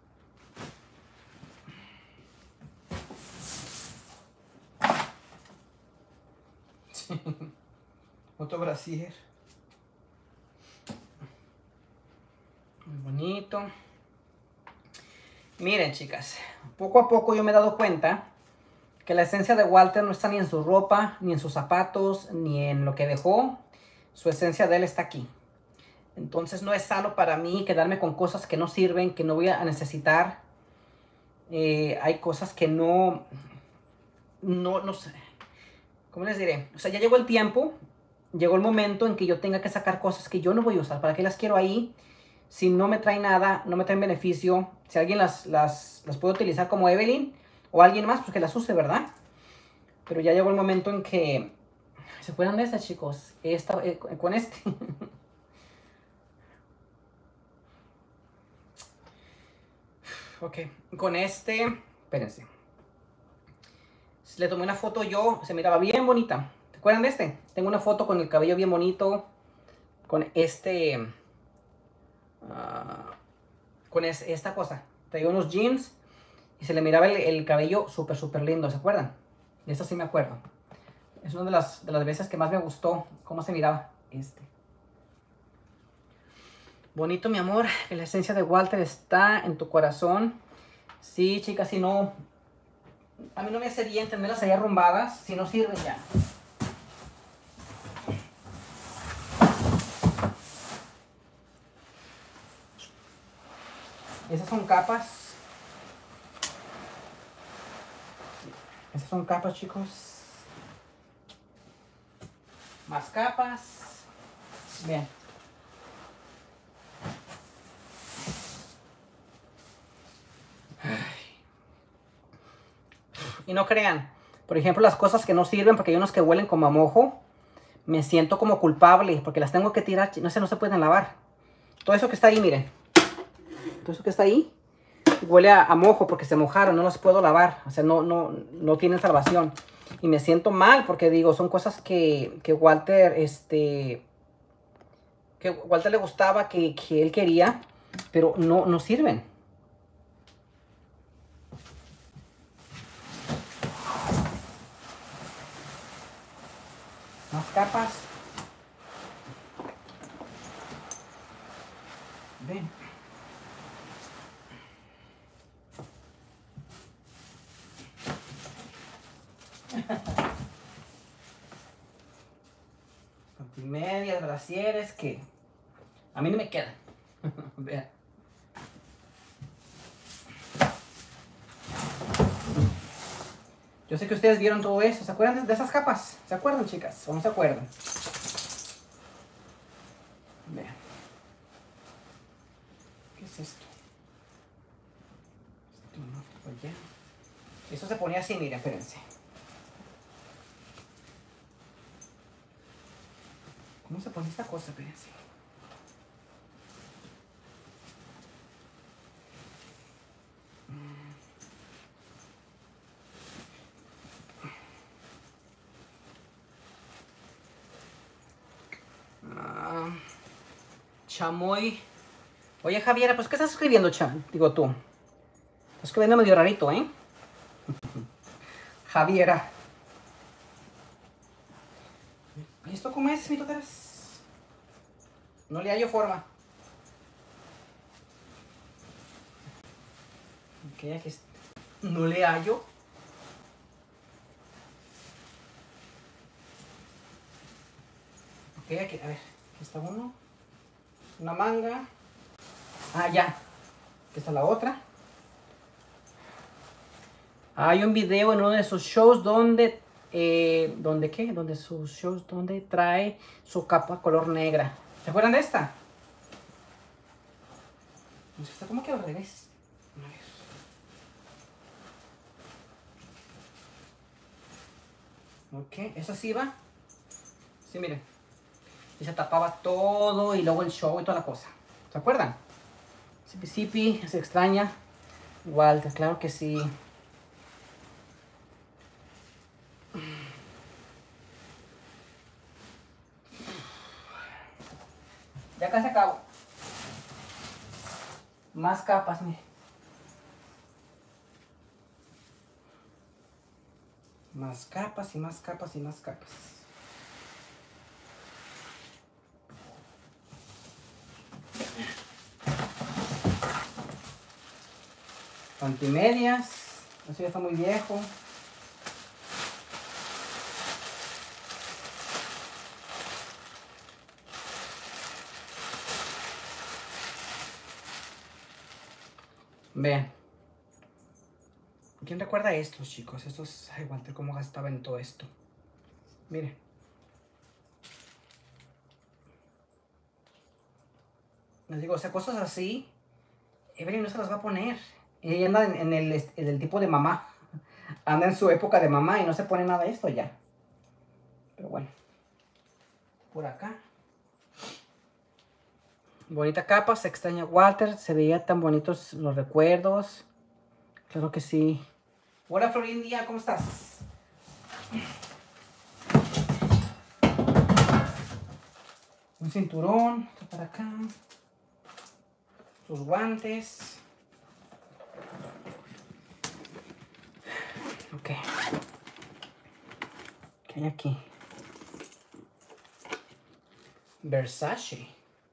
Sí. Otro brasier. Muy bonito. Miren, chicas, poco a poco yo me he dado cuenta que la esencia de Walter no está ni en su ropa, ni en sus zapatos, ni en lo que dejó. Su esencia de él está aquí. Entonces no es sano para mí quedarme con cosas que no sirven, que no voy a necesitar. Eh, hay cosas que no, no, no sé. ¿Cómo les diré? O sea, ya llegó el tiempo, llegó el momento en que yo tenga que sacar cosas que yo no voy a usar. ¿Para qué las quiero ahí? Si no me trae nada, no me traen beneficio. Si alguien las, las, las puede utilizar como Evelyn o alguien más, pues que las use, ¿verdad? Pero ya llegó el momento en que se fueran de estas, chicos. Esta, eh, con este. Ok, con este, espérense. Le tomé una foto yo, se miraba bien bonita. ¿Se acuerdan de este? Tengo una foto con el cabello bien bonito. Con este... Uh, con es, esta cosa. Traía unos jeans y se le miraba el, el cabello súper, súper lindo. ¿Se acuerdan? De esto sí me acuerdo. Es una de las, de las veces que más me gustó cómo se miraba este. Bonito, mi amor. La esencia de Walter está en tu corazón. Sí, chicas, si no... A mí no me hace bien tenerlas ahí arrumbadas. Si no sirven ya. Esas son capas. Esas son capas, chicos. Más capas. Bien. Y no crean, por ejemplo, las cosas que no sirven, porque hay unos que huelen como a mojo, me siento como culpable, porque las tengo que tirar, no sé, no se pueden lavar. Todo eso que está ahí, miren. Todo eso que está ahí, huele a, a mojo, porque se mojaron, no las puedo lavar. O sea, no, no, no tienen salvación. Y me siento mal, porque digo, son cosas que, que Walter, este... Que Walter le gustaba, que, que él quería, pero no, no sirven. Más capas. Ven. Medias, brasieres que a mí no me quedan. Vean. Yo sé que ustedes vieron todo eso. ¿Se acuerdan de esas capas? ¿Se acuerdan, chicas? ¿O no se acuerdan? Vean. ¿Qué es esto? Esto no, oye. Eso se ponía así, miren, espérense. ¿Cómo se pone esta cosa? Espérense. Ah, chamoy. Oye, Javiera, pues ¿qué estás escribiendo, cham? Digo tú. Estás escribiendo medio rarito, ¿eh? Javiera. ¿Y esto cómo es, mi toteras? No le hallo forma. Ok, aquí está. No le hallo. Ok, aquí, a ver. Aquí está uno. Una manga. Ah, ya. Aquí está la otra. Hay un video en uno de sus shows donde, eh, ¿donde qué? Donde sus shows, donde trae su capa color negra. ¿Se acuerdan de esta? Pues está como que al revés. A ver. Ok, eso sí va. Sí, miren. Y se tapaba todo y luego el show y toda la cosa. ¿Se acuerdan? Sipi Sipi, se extraña. Walter, claro que sí. Ya casi acabo. Más capas, mire. Más capas y más capas y más capas. Pantimedias. Eso ya está muy viejo. Vean. ¿Quién recuerda estos, chicos? Estos, ay, Walter, cómo gastaba en todo esto. Miren. Les digo, o sea, cosas así, Evelyn no se las va a poner. Ella anda en, en, el, en el tipo de mamá. Anda en su época de mamá y no se pone nada de esto ya. Pero bueno. Por acá. Bonita capa, se extraña Walter. Se veía tan bonitos los recuerdos. Claro que sí. Hola, Florindia, ¿cómo estás? Un cinturón, esto para acá. Sus guantes. Ok. ¿Qué hay aquí? Versace.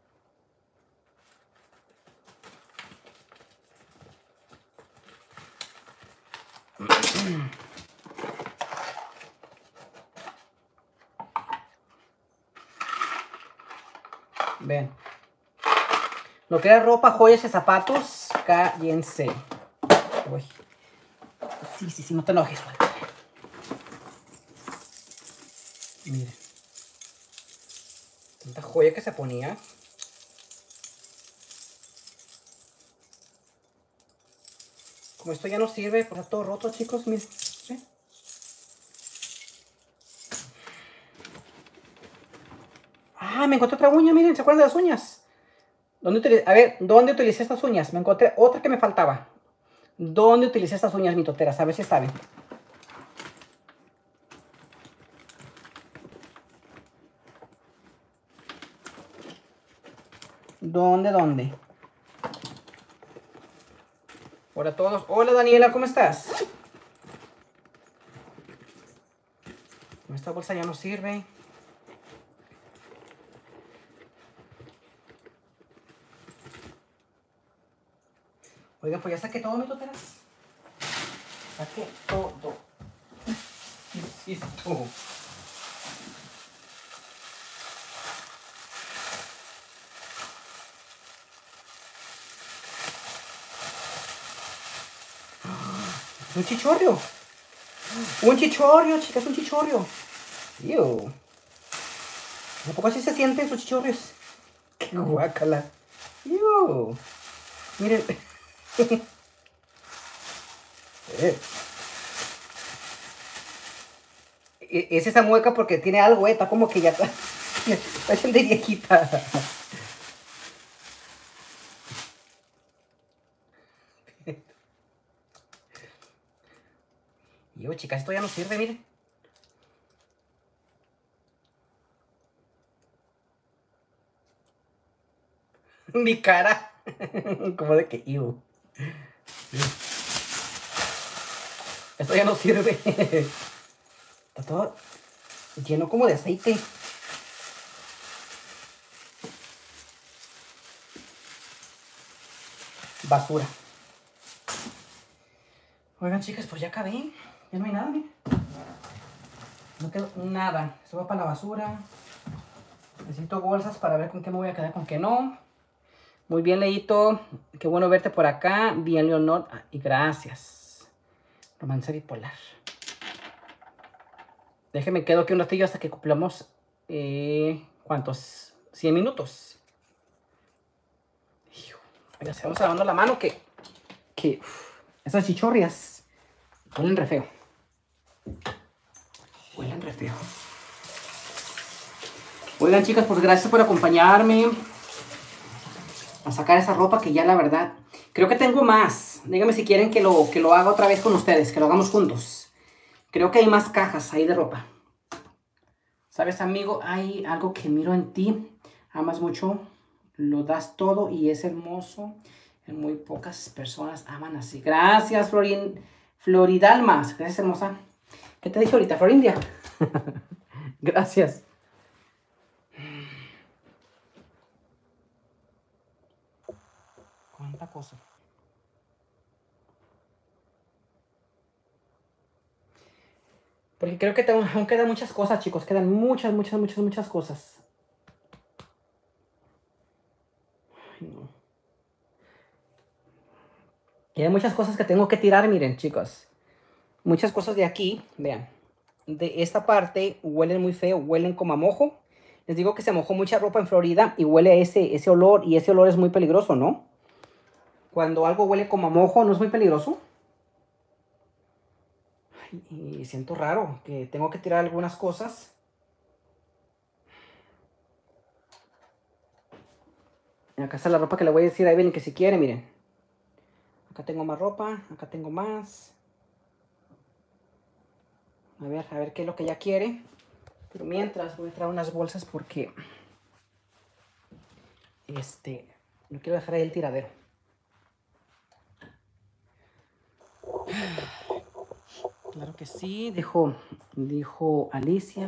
Ven. Lo que era ropa, joyas y zapatos, cállense. Uy. Sí, sí, sí, no te enojes, Walter. Miren. Tanta joya que se ponía. Como esto ya no sirve, pues está todo roto, chicos, miren. ¿Sí? Ah, me encontré otra uña, miren, ¿se acuerdan de las uñas? ¿Dónde utilicé? A ver, ¿dónde utilicé estas uñas? Me encontré otra que me faltaba. ¿Dónde utilicé estas uñas mitoteras? A ver si saben. ¿Dónde, dónde? Hola a todos. Hola, Daniela, ¿cómo estás? Esta bolsa ya no sirve. Oigan, pues ya saqué todo, mitoteras. Saqué todo. Insisto. Un chichorrio. Un chichorrio, chicas, un chichorrio. Ew. ¿A poco así se sienten sus chichorrios? Qué guácala. Ew. Miren. eh. Es esa mueca porque tiene algo, eh. Está como que ya está. Parece de viejita. Y yo, chicas, esto ya no sirve, miren. Mi cara. Como de que, iu. Esto ya no sirve. Está todo lleno como de aceite. Basura. Oigan, chicas, pues ya acabé. Ya no hay nada, miren. No quedó nada. Se va para la basura. Necesito bolsas para ver con qué me voy a quedar, con qué no. Muy bien, Leito. Qué bueno verte por acá. Bien, Leonor. Ah, y gracias. Romance bipolar. Déjeme quedo aquí un ratillo hasta que cumplamos. Eh, ¿Cuántos? cien minutos. Oiga, se vamos lavando la mano que. que uf, esas chichorrias huelen re feo. Huelen re feo. Oigan, chicas, pues gracias por acompañarme a sacar esa ropa que ya la verdad creo que tengo más. Díganme si quieren que lo, que lo haga otra vez con ustedes, que lo hagamos juntos. Creo que hay más cajas ahí de ropa. ¿Sabes, amigo? Hay algo que miro en ti. Amas mucho, lo das todo y es hermoso. En muy pocas personas aman así. Gracias, Florin, Floridalmas. Gracias, hermosa. ¿Qué te dije ahorita, Florindia? Gracias. ¿Cuánta cosa? Porque creo que tengo, aún quedan muchas cosas, chicos. Quedan muchas, muchas, muchas, muchas cosas. Ay, no. Y hay muchas cosas que tengo que tirar, miren, chicos. Muchas cosas de aquí, vean. De esta parte huelen muy feo, huelen como a mojo. Les digo que se mojó mucha ropa en Florida y huele ese, ese olor. Y ese olor es muy peligroso, ¿no? Cuando algo huele como a mojo, ¿no es muy peligroso? Ay, y siento raro que tengo que tirar algunas cosas. Acá está la ropa que le voy a decir a Evelyn que si quiere, miren. Acá tengo más ropa, acá tengo más. A ver, a ver qué es lo que ella quiere. Pero mientras voy a traer unas bolsas porque este, no quiero dejar ahí el tiradero. Claro que sí, dijo, dijo Alicia.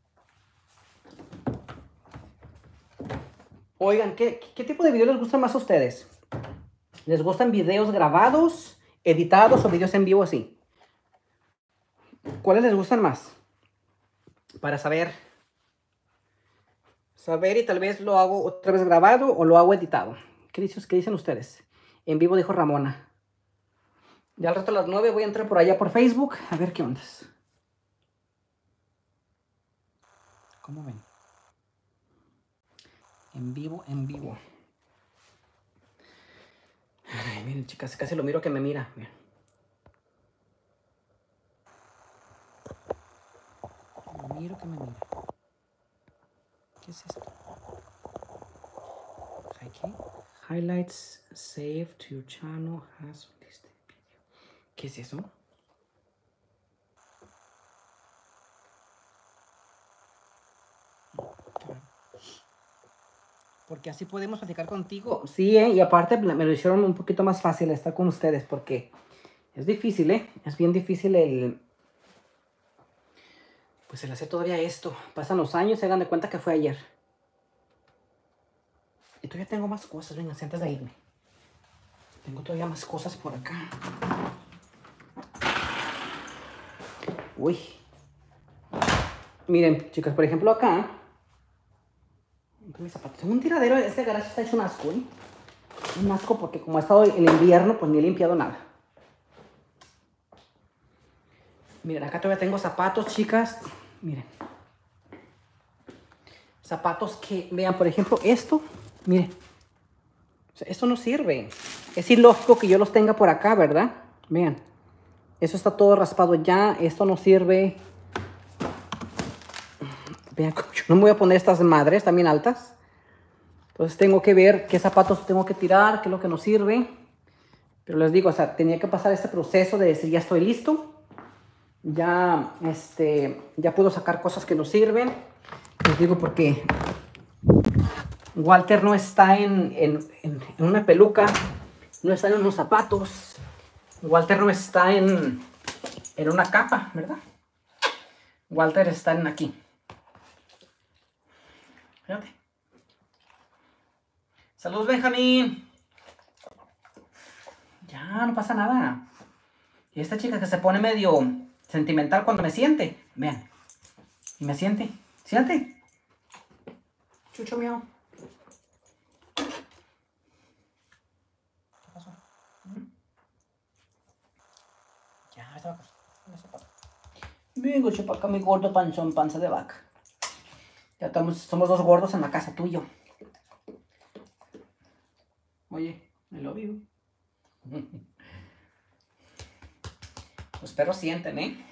Oigan, ¿qué, ¿qué tipo de video les gusta más a ustedes? ¿Les gustan videos grabados, editados o videos en vivo así? ¿Cuáles les gustan más? Para saber. Saber y tal vez lo hago otra vez grabado o lo hago editado. ¿Qué dicen, qué dicen ustedes? En vivo dijo Ramona. Ya al rato a las nueve voy a entrar por allá por Facebook a ver qué ondas. ¿Cómo ven? En vivo, en vivo. Ay, miren, chicas, casi lo miro que me mira. Miren. Lo miro que me mira. ¿Qué es esto? ¿Qué? Highlights saved to your channel has listed video. ¿Qué es eso? Porque así podemos platicar contigo. Sí, ¿eh? Y aparte me lo hicieron un poquito más fácil estar con ustedes porque es difícil, ¿eh? Es bien difícil el... Pues el hacer todavía esto. Pasan los años, se hagan de cuenta que fue ayer. Y todavía tengo más cosas, venga, antes de irme. Tengo todavía más cosas por acá. Uy. Miren, chicas, por ejemplo acá. Mis zapatos. Tengo un tiradero, este garaje está hecho un asco, ¿eh? Un asco porque como ha estado el invierno, pues ni he limpiado nada. Miren, acá todavía tengo zapatos, chicas. Miren. Zapatos que, vean, por ejemplo, esto. Miren. O sea, esto no sirve. Es ilógico que yo los tenga por acá, ¿verdad? Vean. Eso está todo raspado ya. Esto no sirve. Vean, yo no me voy a poner estas madres también altas. Entonces tengo que ver qué zapatos tengo que tirar, qué es lo que nos sirve. Pero les digo, o sea, tenía que pasar este proceso de decir, ya estoy listo. Ya, este, ya puedo sacar cosas que nos sirven. Les digo porque Walter no está en, en, en, en una peluca, no está en unos zapatos. Walter no está en, en una capa, ¿verdad? Walter está en aquí. Fíjate. Saludos, Benjamín. Ya, no pasa nada. Y esta chica que se pone medio sentimental cuando me siente. Vean. Y me siente. Siente. Chucho mío. ¿Qué pasó? Ya, esta vaca. Vengo, chupa acá mi gordo panzón, panza de vaca. Ya estamos, somos dos gordos en la casa, tú y yo. Oye, me lo vivo. Los perros sienten, ¿eh?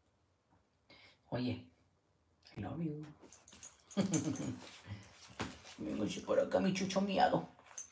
Oye, I love you. Vengo por acá mi chucho miado.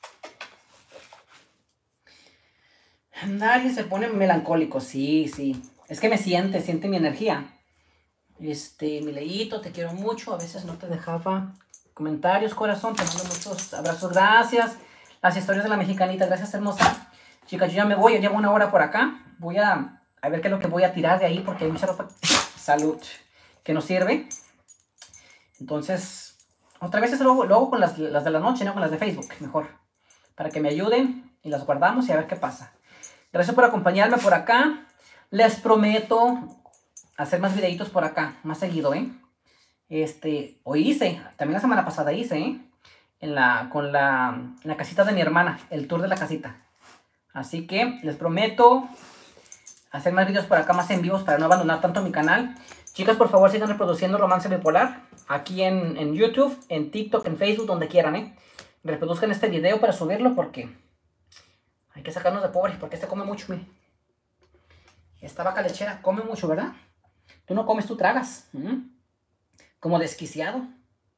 Nadie se pone melancólico, sí, sí. Es que me siente, siente mi energía. Este, mi Leito, te quiero mucho. A veces no te dejaba comentarios, corazón. Te mando muchos abrazos, gracias. Las historias de la mexicanita, gracias, hermosa. Chicas, yo ya me voy, yo llevo una hora por acá. Voy a, a ver qué es lo que voy a tirar de ahí, porque hay mucha ropa. Salud. Que nos sirve. Entonces, otra vez lo hago, lo hago con las, las de la noche, no con las de Facebook, mejor. Para que me ayuden y las guardamos y a ver qué pasa. Gracias por acompañarme por acá. Les prometo hacer más videitos por acá, más seguido, ¿eh? Este, hoy hice, también la semana pasada hice, ¿eh? En la, con la, en la casita de mi hermana, el tour de la casita. Así que les prometo hacer más videos por acá, más en vivos, para no abandonar tanto mi canal. Chicas, por favor, sigan reproduciendo Romance Bipolar aquí en, en YouTube, en TikTok, en Facebook, donde quieran, ¿eh? Reproduzcan este video para subirlo porque hay que sacarnos de pobres, porque este come mucho, mire. Esta vaca lechera come mucho, ¿verdad? Tú no comes, tú tragas. ¿Mm? Como desquiciado.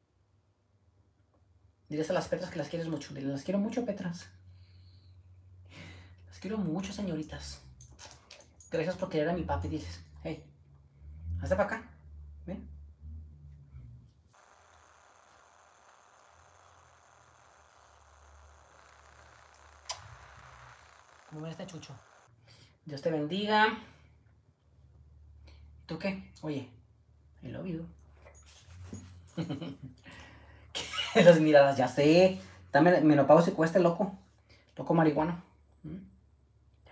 Diles a las Petras que las quieres mucho. Diles, las quiero mucho, Petras. Las quiero mucho, señoritas. Gracias por querer a mi papi, diles. Hey, hazte para acá. Ven. ¿Cómo ven este chucho? Dios te bendiga. ¿Tú qué? Oye, I love you. Las miradas, ya sé. Dame menopausia y cuesta, loco. Loco marihuano. ¿Mm? Ya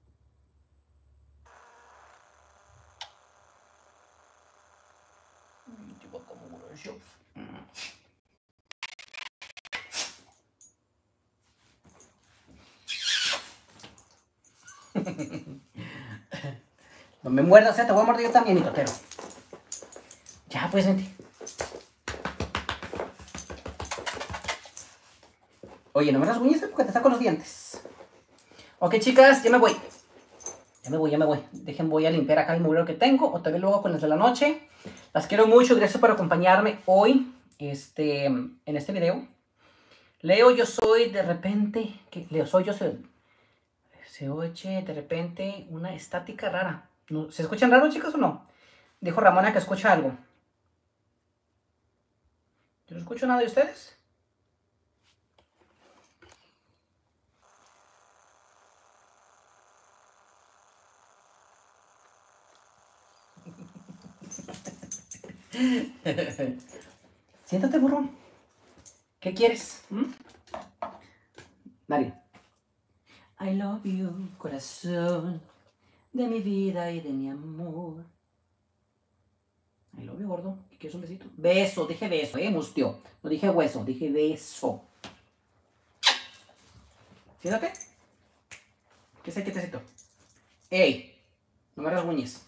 veré. No me muerdas, ¿eh? Te voy a morder yo también, mi totero. Ya, pues, vente. Oye, no me rasguñes porque te saco los dientes. Ok, chicas, ya me voy. Ya me voy, ya me voy. Dejen, voy a limpiar acá el mugrero que tengo. O te veo luego con las de la noche. Las quiero mucho. Gracias por acompañarme hoy este, en este video. Leo, yo soy de repente... ¿Qué? Leo, soy yo soy... Se oye de repente una estática rara. ¿No? ¿Se escuchan raro, chicos, o no? Dijo Ramona que escucha algo. ¿Yo no escucho nada de ustedes? Siéntate, burro. ¿Qué quieres? ¿Mm? Dale. I love you, corazón de mi vida y de mi amor. I love you, gordo. ¿Quieres un besito? Beso, dije beso, eh, mustio. No dije hueso, dije beso. Siéntate. ¿Qué es el quietecito? Ey, no me rasguñes.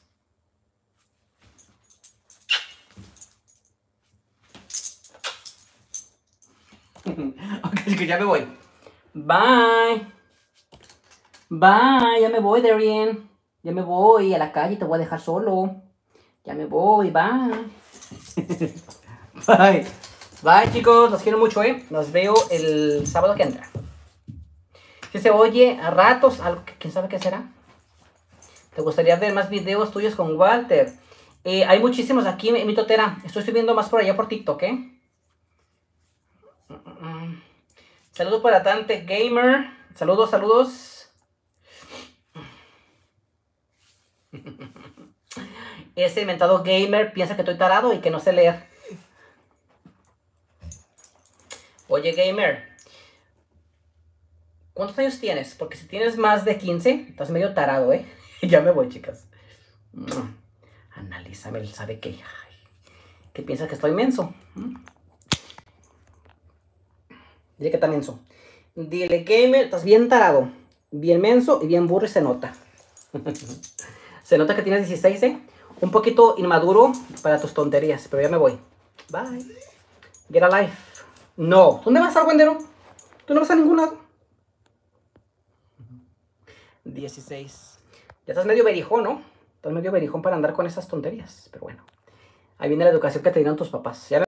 Ok, que ya me voy. Bye. Bye, ya me voy, Darien. Ya me voy a la calle, te voy a dejar solo. Ya me voy, bye. Bye. Bye, chicos. Los quiero mucho, ¿eh? Nos veo el sábado que entra. Si se oye a ratos, algo que quién sabe qué será. ¿Te gustaría ver más videos tuyos con Walter? Eh, hay muchísimos aquí en mi totera. Estoy subiendo más por allá por TikTok, ¿eh? Saludos para Tante Gamer. Saludos, saludos. Ese inventado gamer piensa que estoy tarado y que no sé leer. Oye, gamer, ¿cuántos años tienes? Porque si tienes más de quince, estás medio tarado, ¿eh? Ya me voy, chicas. Analízame, él sabe que... Ay, que piensa que estoy menso. Dile que está menso. Dile, gamer, estás bien tarado. Bien menso y bien burro y se nota. Se nota que tienes dieciséis, ¿eh? Un poquito inmaduro para tus tonterías, pero ya me voy. Bye. Get a life. No. ¿Dónde vas, argüendero? Tú no vas a ningún lado. dieciséis. Ya estás medio berijón, ¿no? Estás medio berijón para andar con esas tonterías. Pero bueno. Ahí viene la educación que te dieron tus papás. Ya